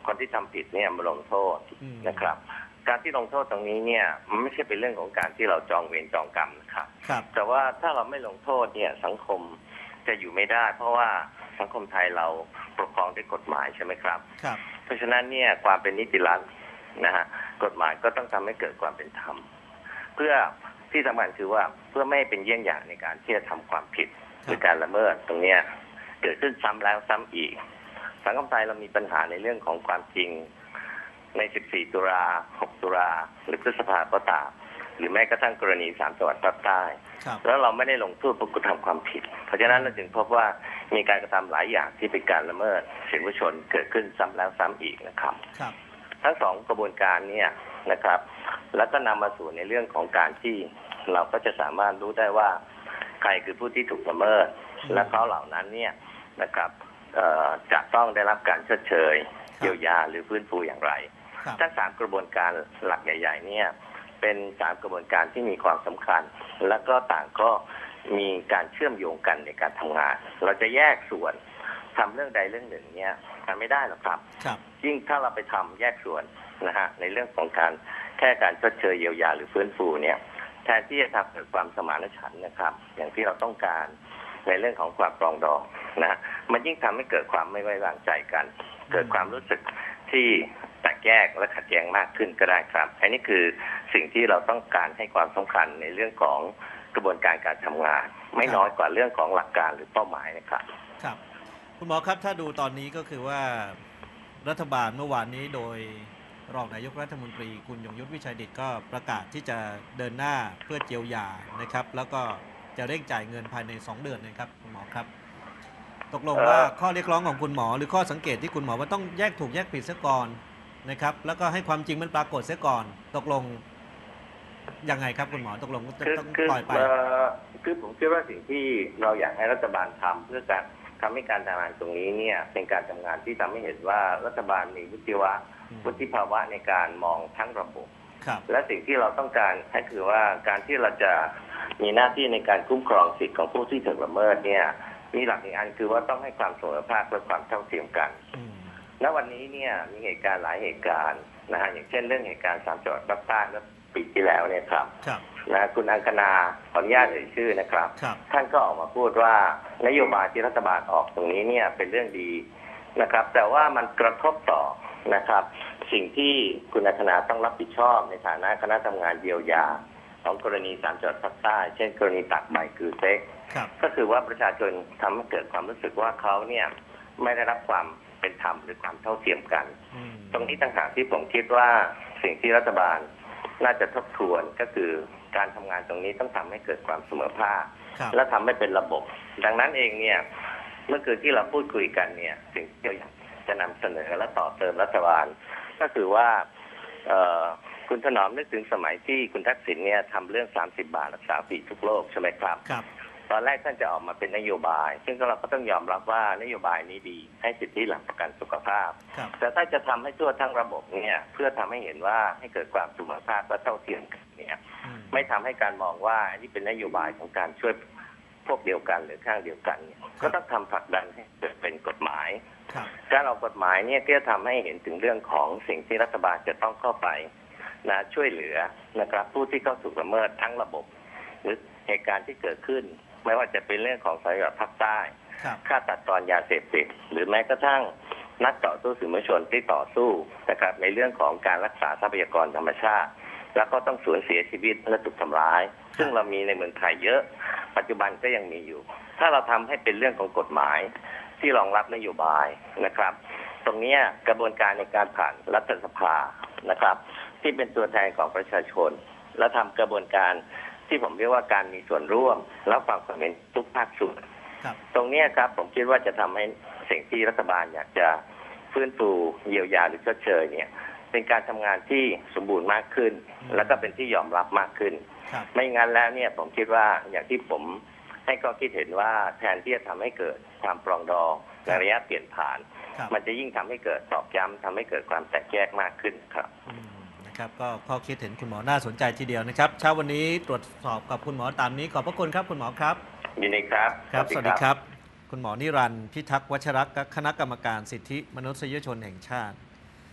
คนที่ทำผิดเนี่ยมาลงโทษนะครับ การที่ลงโทษตรงนี้เนี่ยมันไม่ใช่เป็นเรื่องของการที่เราจองเวรจองกรรมนะครับแต่ว่าถ้าเราไม่ลงโทษเนี่ยสังคมจะอยู่ไม่ได้ เพราะว่าสังคมไทยเราปกครองด้วยกฎหมายใช่ไหมครับเพราะฉะนั้นเนี่ยความเป็นนิติรัฐนะฮะกฎหมายก็ต้องทำให้เกิดความเป็นธรรมเพื่อที่สำคัญคือว่าเพื่อไม่ให้เป็นเยี่ยงอย่างในการที่จะทำความผิดหรือการละเมิดตรงเนี้ยเกิดขึ้นซ้ำแล้วซ้ำอีกสังคมไทยเรามีปัญหาในเรื่องของความจริงใน 14 ตุลา 6 ตุลาหรือพฤษภาก็ตามหรือแม้กระทั่งกรณี3 จังหวัดภาคใต้แล้วเราไม่ได้ลงโทษผู้กระทำความผิดเพราะฉะนั้นเราจึงพบว่ามีการกระทำหลายอย่างที่เป็นการละเมิดสิทธิมนุษยชนเกิดขึ้นซ้ำแล้วซ้ำอีกนะครับทั้งสองกระบวนการเนี่ยนะครับแล้วก็นำมาสู่ในเรื่องของการที่เราก็จะสามารถรู้ได้ว่าใครคือผู้ที่ถูกละเมิดและเขาเหล่านั้นเนี่ยนะครับจะต้องได้รับการชดเชยเยียวยาหรือฟื้นฟูอย่างไรทั้ง3กระบวนการหลักใหญ่ๆเนี่ยเป็น3กระบวนการที่มีความสำคัญและก็ต่างก็มีการเชื่อมโยงกันในการทำงานเราจะแยกส่วนทำเรื่องใดเรื่องหนึ่งเนี่ยมันไม่ได้หรอกครับยิ่งถ้าเราไปทำแยกส่วนนะฮะในเรื่องของการแค่การชดเชยเยียวยาหรือฟื้นฟูเนี่ยแทนที่จะทำเกิดความสมานฉันท์นะครับอย่างที่เราต้องการในเรื่องของความปรองดองนะมันยิ่งทำให้เกิดความไม่ไว้วางใจกันเกิดความรู้สึกที่แตกแยกและขัดแย้งมากขึ้นก็ได้ครับอันนี้คือสิ่งที่เราต้องการให้ความสำคัญในเรื่องของกระบวนการการทำงานไม่น้อยกว่าเรื่องของหลักการหรือเป้าหมายนะครับครับคุณหมอครับถ้าดูตอนนี้ก็คือว่ารัฐบาลเมื่อวานนี้โดยรองนายกรัฐมนตรีคุณยงยุทธวิชัยดิษฐ์ก็ประกาศที่จะเดินหน้าเพื่อเยียวยานะครับแล้วก็จะเร่งจ่ายเงินภายใน2 เดือนนะครับคุณหมอครับตกลงว่าข้อเรียกร้องของคุณหมอหรือข้อสังเกตที่คุณหมอว่าต้องแยกถูกแยกผิดซะก่อนนะครับแล้วก็ให้ความจริงมันปรากฏซะก่อนตกลงยังไงครับคุณหมอตกลงจะต้องปล่อยไปคือผมคิดว่าสิ่งที่เราอยากให้รัฐบาลทำเพื่อการทำให้การทำงานตรงนี้เนี่ยเป็นการทำงานที่ทำให้เห็นว่ารัฐบาลมีวุฒิภาวะในการมองทั้งระบบและสิ่งที่เราต้องการก็คือว่าการที่เราจะมีหน้าที่ในการคุ้มครองสิทธิของผู้ที่ถูกละเมิดเนี่ยมีหลักอีกอันคือว่าต้องให้ความเสมอภาคและความเท่าเทียมกันณวันนี้เนี่ยมีเหตุการณ์หลายเหตุการณ์นะฮะอย่างเช่นเรื่องเหตุการณ์3 จังหวัดภาคใต้เมื่อปีที่แล้วเนี่ยครับนะคุณอังคณาขออนุญาตเอ่ยชื่อนะครับท่านก็ออกมาพูดว่านโยบายที่รัฐบาลออกตรงนี้เนี่ยเป็นเรื่องดีนะครับแต่ว่ามันกระทบต่อนะครับสิ่งที่คุณอังคณาต้องรับผิดชอบในฐานะคณะทำงานเยียวยาของกรณี3 จังหวัดภาคใต้เช่นกรณีตักใบคือเซ็กก็คือว่าประชาชนทำให้เกิดความรู้สึกว่าเขาเนี่ยไม่ได้รับความเป็นธรรมหรือความเท่าเทียมกันตรงนี้ต่างหากที่ผมคิดว่าสิ่งที่รัฐบาลน่าจะทบทวนก็คือการทำงานตรงนี้ต้องทำให้เกิดความเสมอภาคและทำให้เป็นระบบดังนั้นเองเนี่ยเมื่อคืนที่เราพูดคุยกันเนี่ยสิ่งที่อยากจะนำเสนอและต่อเติมรัฐบาลก็คือว่าคุณถนอมนึกถึงสมัยที่คุณทักษิณเนี่ยทำเรื่อง30 บาทรักษาฟรีทุกโรคใช่ไหมครับตอนแรกท่านจะออกมาเป็นนโยบายซึ่งเราก็ต้องยอมรับว่านโยบายนี้ดีให้สิทธิหลักประกันสุขภาพแต่ถ้าจะทำให้ทั่วทั้งระบบเนี่ยเพื่อทำให้เห็นว่าให้เกิดความเสมอภาคและเท่าเทียมกันเนี่ยไม่ทำให้การมองว่าอันนี้เป็นนโยบายของการช่วยพวกเดียวกันหรือข้างเดียวกันเนี่ยก็ต้องทำผลักดันให้เกิดเป็นกฎหมายการออกกฎหมายเนี่ยก็จะทำให้เห็นถึงเรื่องของสิ่งที่รัฐบาลจะต้องเข้าไปนะช่วยเหลือนะครับผู้ที่เข้าถูกละเมิดทั้งระบบหรือเหตุการณ์ที่เกิดขึ้นไม่ว่าจะเป็นเรื่องของสายภาคใต้ฆ่าตัดตอนยาเสพติดหรือแม้กระทั่งนักต่อสู้สื่อมวลชนที่ต่อสู้นะครับในเรื่องของการรักษาทรัพยากรธรรมชาติแล้วก็ต้องสูญเสียชีวิตและถูกทำร้ายซึ่งเรามีในเมืองไทยเยอะปัจจุบันก็ยังมีอยู่ถ้าเราทำให้เป็นเรื่องของกฎหมายที่รองรับนโยบายนะครับตรงนี้กระบวนการในการผ่านรัฐสภานะครับที่เป็นตัวแทนของประชาชนและทำกระบวนการที่ผมเรียกว่าการมีส่วนร่วมและความคิดเห็นทุกภาคส่วนตรงนี้ครับผมคิดว่าจะทำให้สิ่งที่รัฐบาลอยากจะฟื้นฟูเยียวยาหรือชดเชยเนี่ยเป็นการทำงานที่สมบูรณ์มากขึ้นแล้วก็เป็นที่ยอมรับมากขึ้นไม่งั้นแล้วเนี่ยผมคิดว่าอย่างที่ผมให้ข้อคิดเห็นว่าแทนที่จะทำให้เกิดความปรองดองในระยะเปลี่ยนผ่านมันจะยิ่งทำให้เกิดตอกย้ำทำให้เกิดความแตกแยกมากขึ้นครับนะครับก็ข้อคิดเห็นคุณหมอน่าสนใจทีเดียวนะครับเช้าวันนี้ตรวจสอบกับคุณหมอตามนี้ขอบพระคุณครับคุณหมอครับยินดีครับครับสวัสดีครับคุณหมอนิรันดร์พิทักษ์วัชรคณะกรรมการสิทธิมนุษยชนแห่งชาติ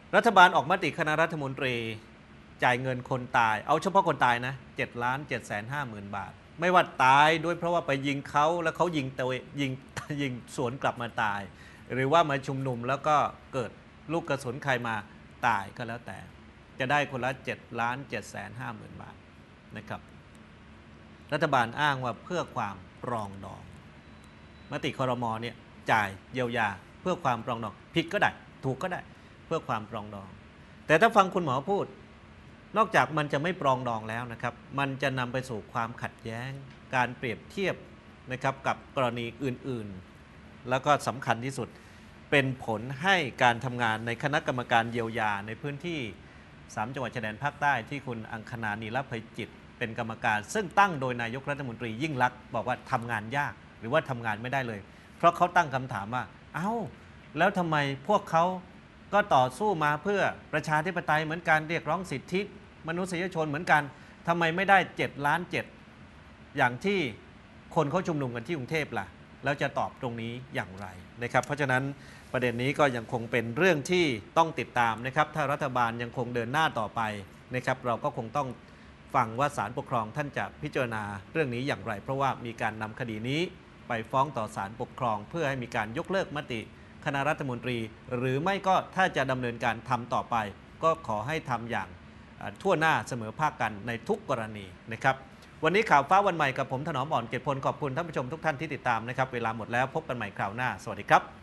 รัฐบาลออกมติคณะรัฐมนตรีจ่ายเงินคนตายเอาเฉพาะคนตายนะ7,750,000 บาทไม่ว่าตายด้วยเพราะว่าไปยิงเขาแล้วเขายิงตัวยิงสวนกลับมาตายหรือว่ามาชุมนุมแล้วก็เกิดลูกกระสุนใครมาตายก็แล้วแต่จะได้คนละ7,750,000 บาทนะครับรัฐบาลอ้างว่าเพื่อความปรองดองมติครม.เนี่ยจ่ายเยียวยาเพื่อความปรองดองผิดก็ได้ถูกก็ได้เพื่อความปรองดองแต่ถ้าฟังคุณหมอพูดนอกจากมันจะไม่ปรองดองแล้วนะครับมันจะนำไปสู่ความขัดแย้งการเปรียบเทียบนะครับกับกรณีอื่นๆแล้วก็สำคัญที่สุดเป็นผลให้การทำงานในคณะกรรมการเยียวยาในพื้นที่3จังหวัดชายแดนภาคใต้ที่คุณอังคณา นีรภัยจิตเป็นกรรมการซึ่งตั้งโดยนายกรัฐมนตรียิ่งลักษณ์บอกว่าทำงานยากหรือว่าทำงานไม่ได้เลยเพราะเขาตั้งคำถามว่าเอ้าแล้วทำไมพวกเขาก็ต่อสู้มาเพื่อประชาธิปไตยเหมือนกันเรียกร้องสิทธิมนุษยชนเหมือนกันทำไมไม่ได้7 ล้าน 7อย่างที่คนเขาชุมนุมกันที่กรุงเทพล่ะแล้วจะตอบตรงนี้อย่างไรนะครับเพราะฉะนั้นประเด็นนี้ก็ยังคงเป็นเรื่องที่ต้องติดตามนะครับถ้ารัฐบาลยังคงเดินหน้าต่อไปนะครับเราก็คงต้องฟังว่าศาลปกครองท่านจะพิจารณาเรื่องนี้อย่างไรเพราะว่ามีการนำคดีนี้ไปฟ้องต่อศาลปกครองเพื่อให้มีการยกเลิกมติคณะรัฐมนตรีหรือไม่ก็ถ้าจะดำเนินการทำต่อไปก็ขอให้ทำอย่างทั่วหน้าเสมอภาคกันในทุกกรณีนะครับวันนี้ข่าวฟ้าวันใหม่กับผมถนอมอ่อนเกตพลขอบคุณท่านผู้ชมทุกท่านที่ติดตามนะครับเวลาหมดแล้วพบกันใหม่คราวหน้าสวัสดีครับ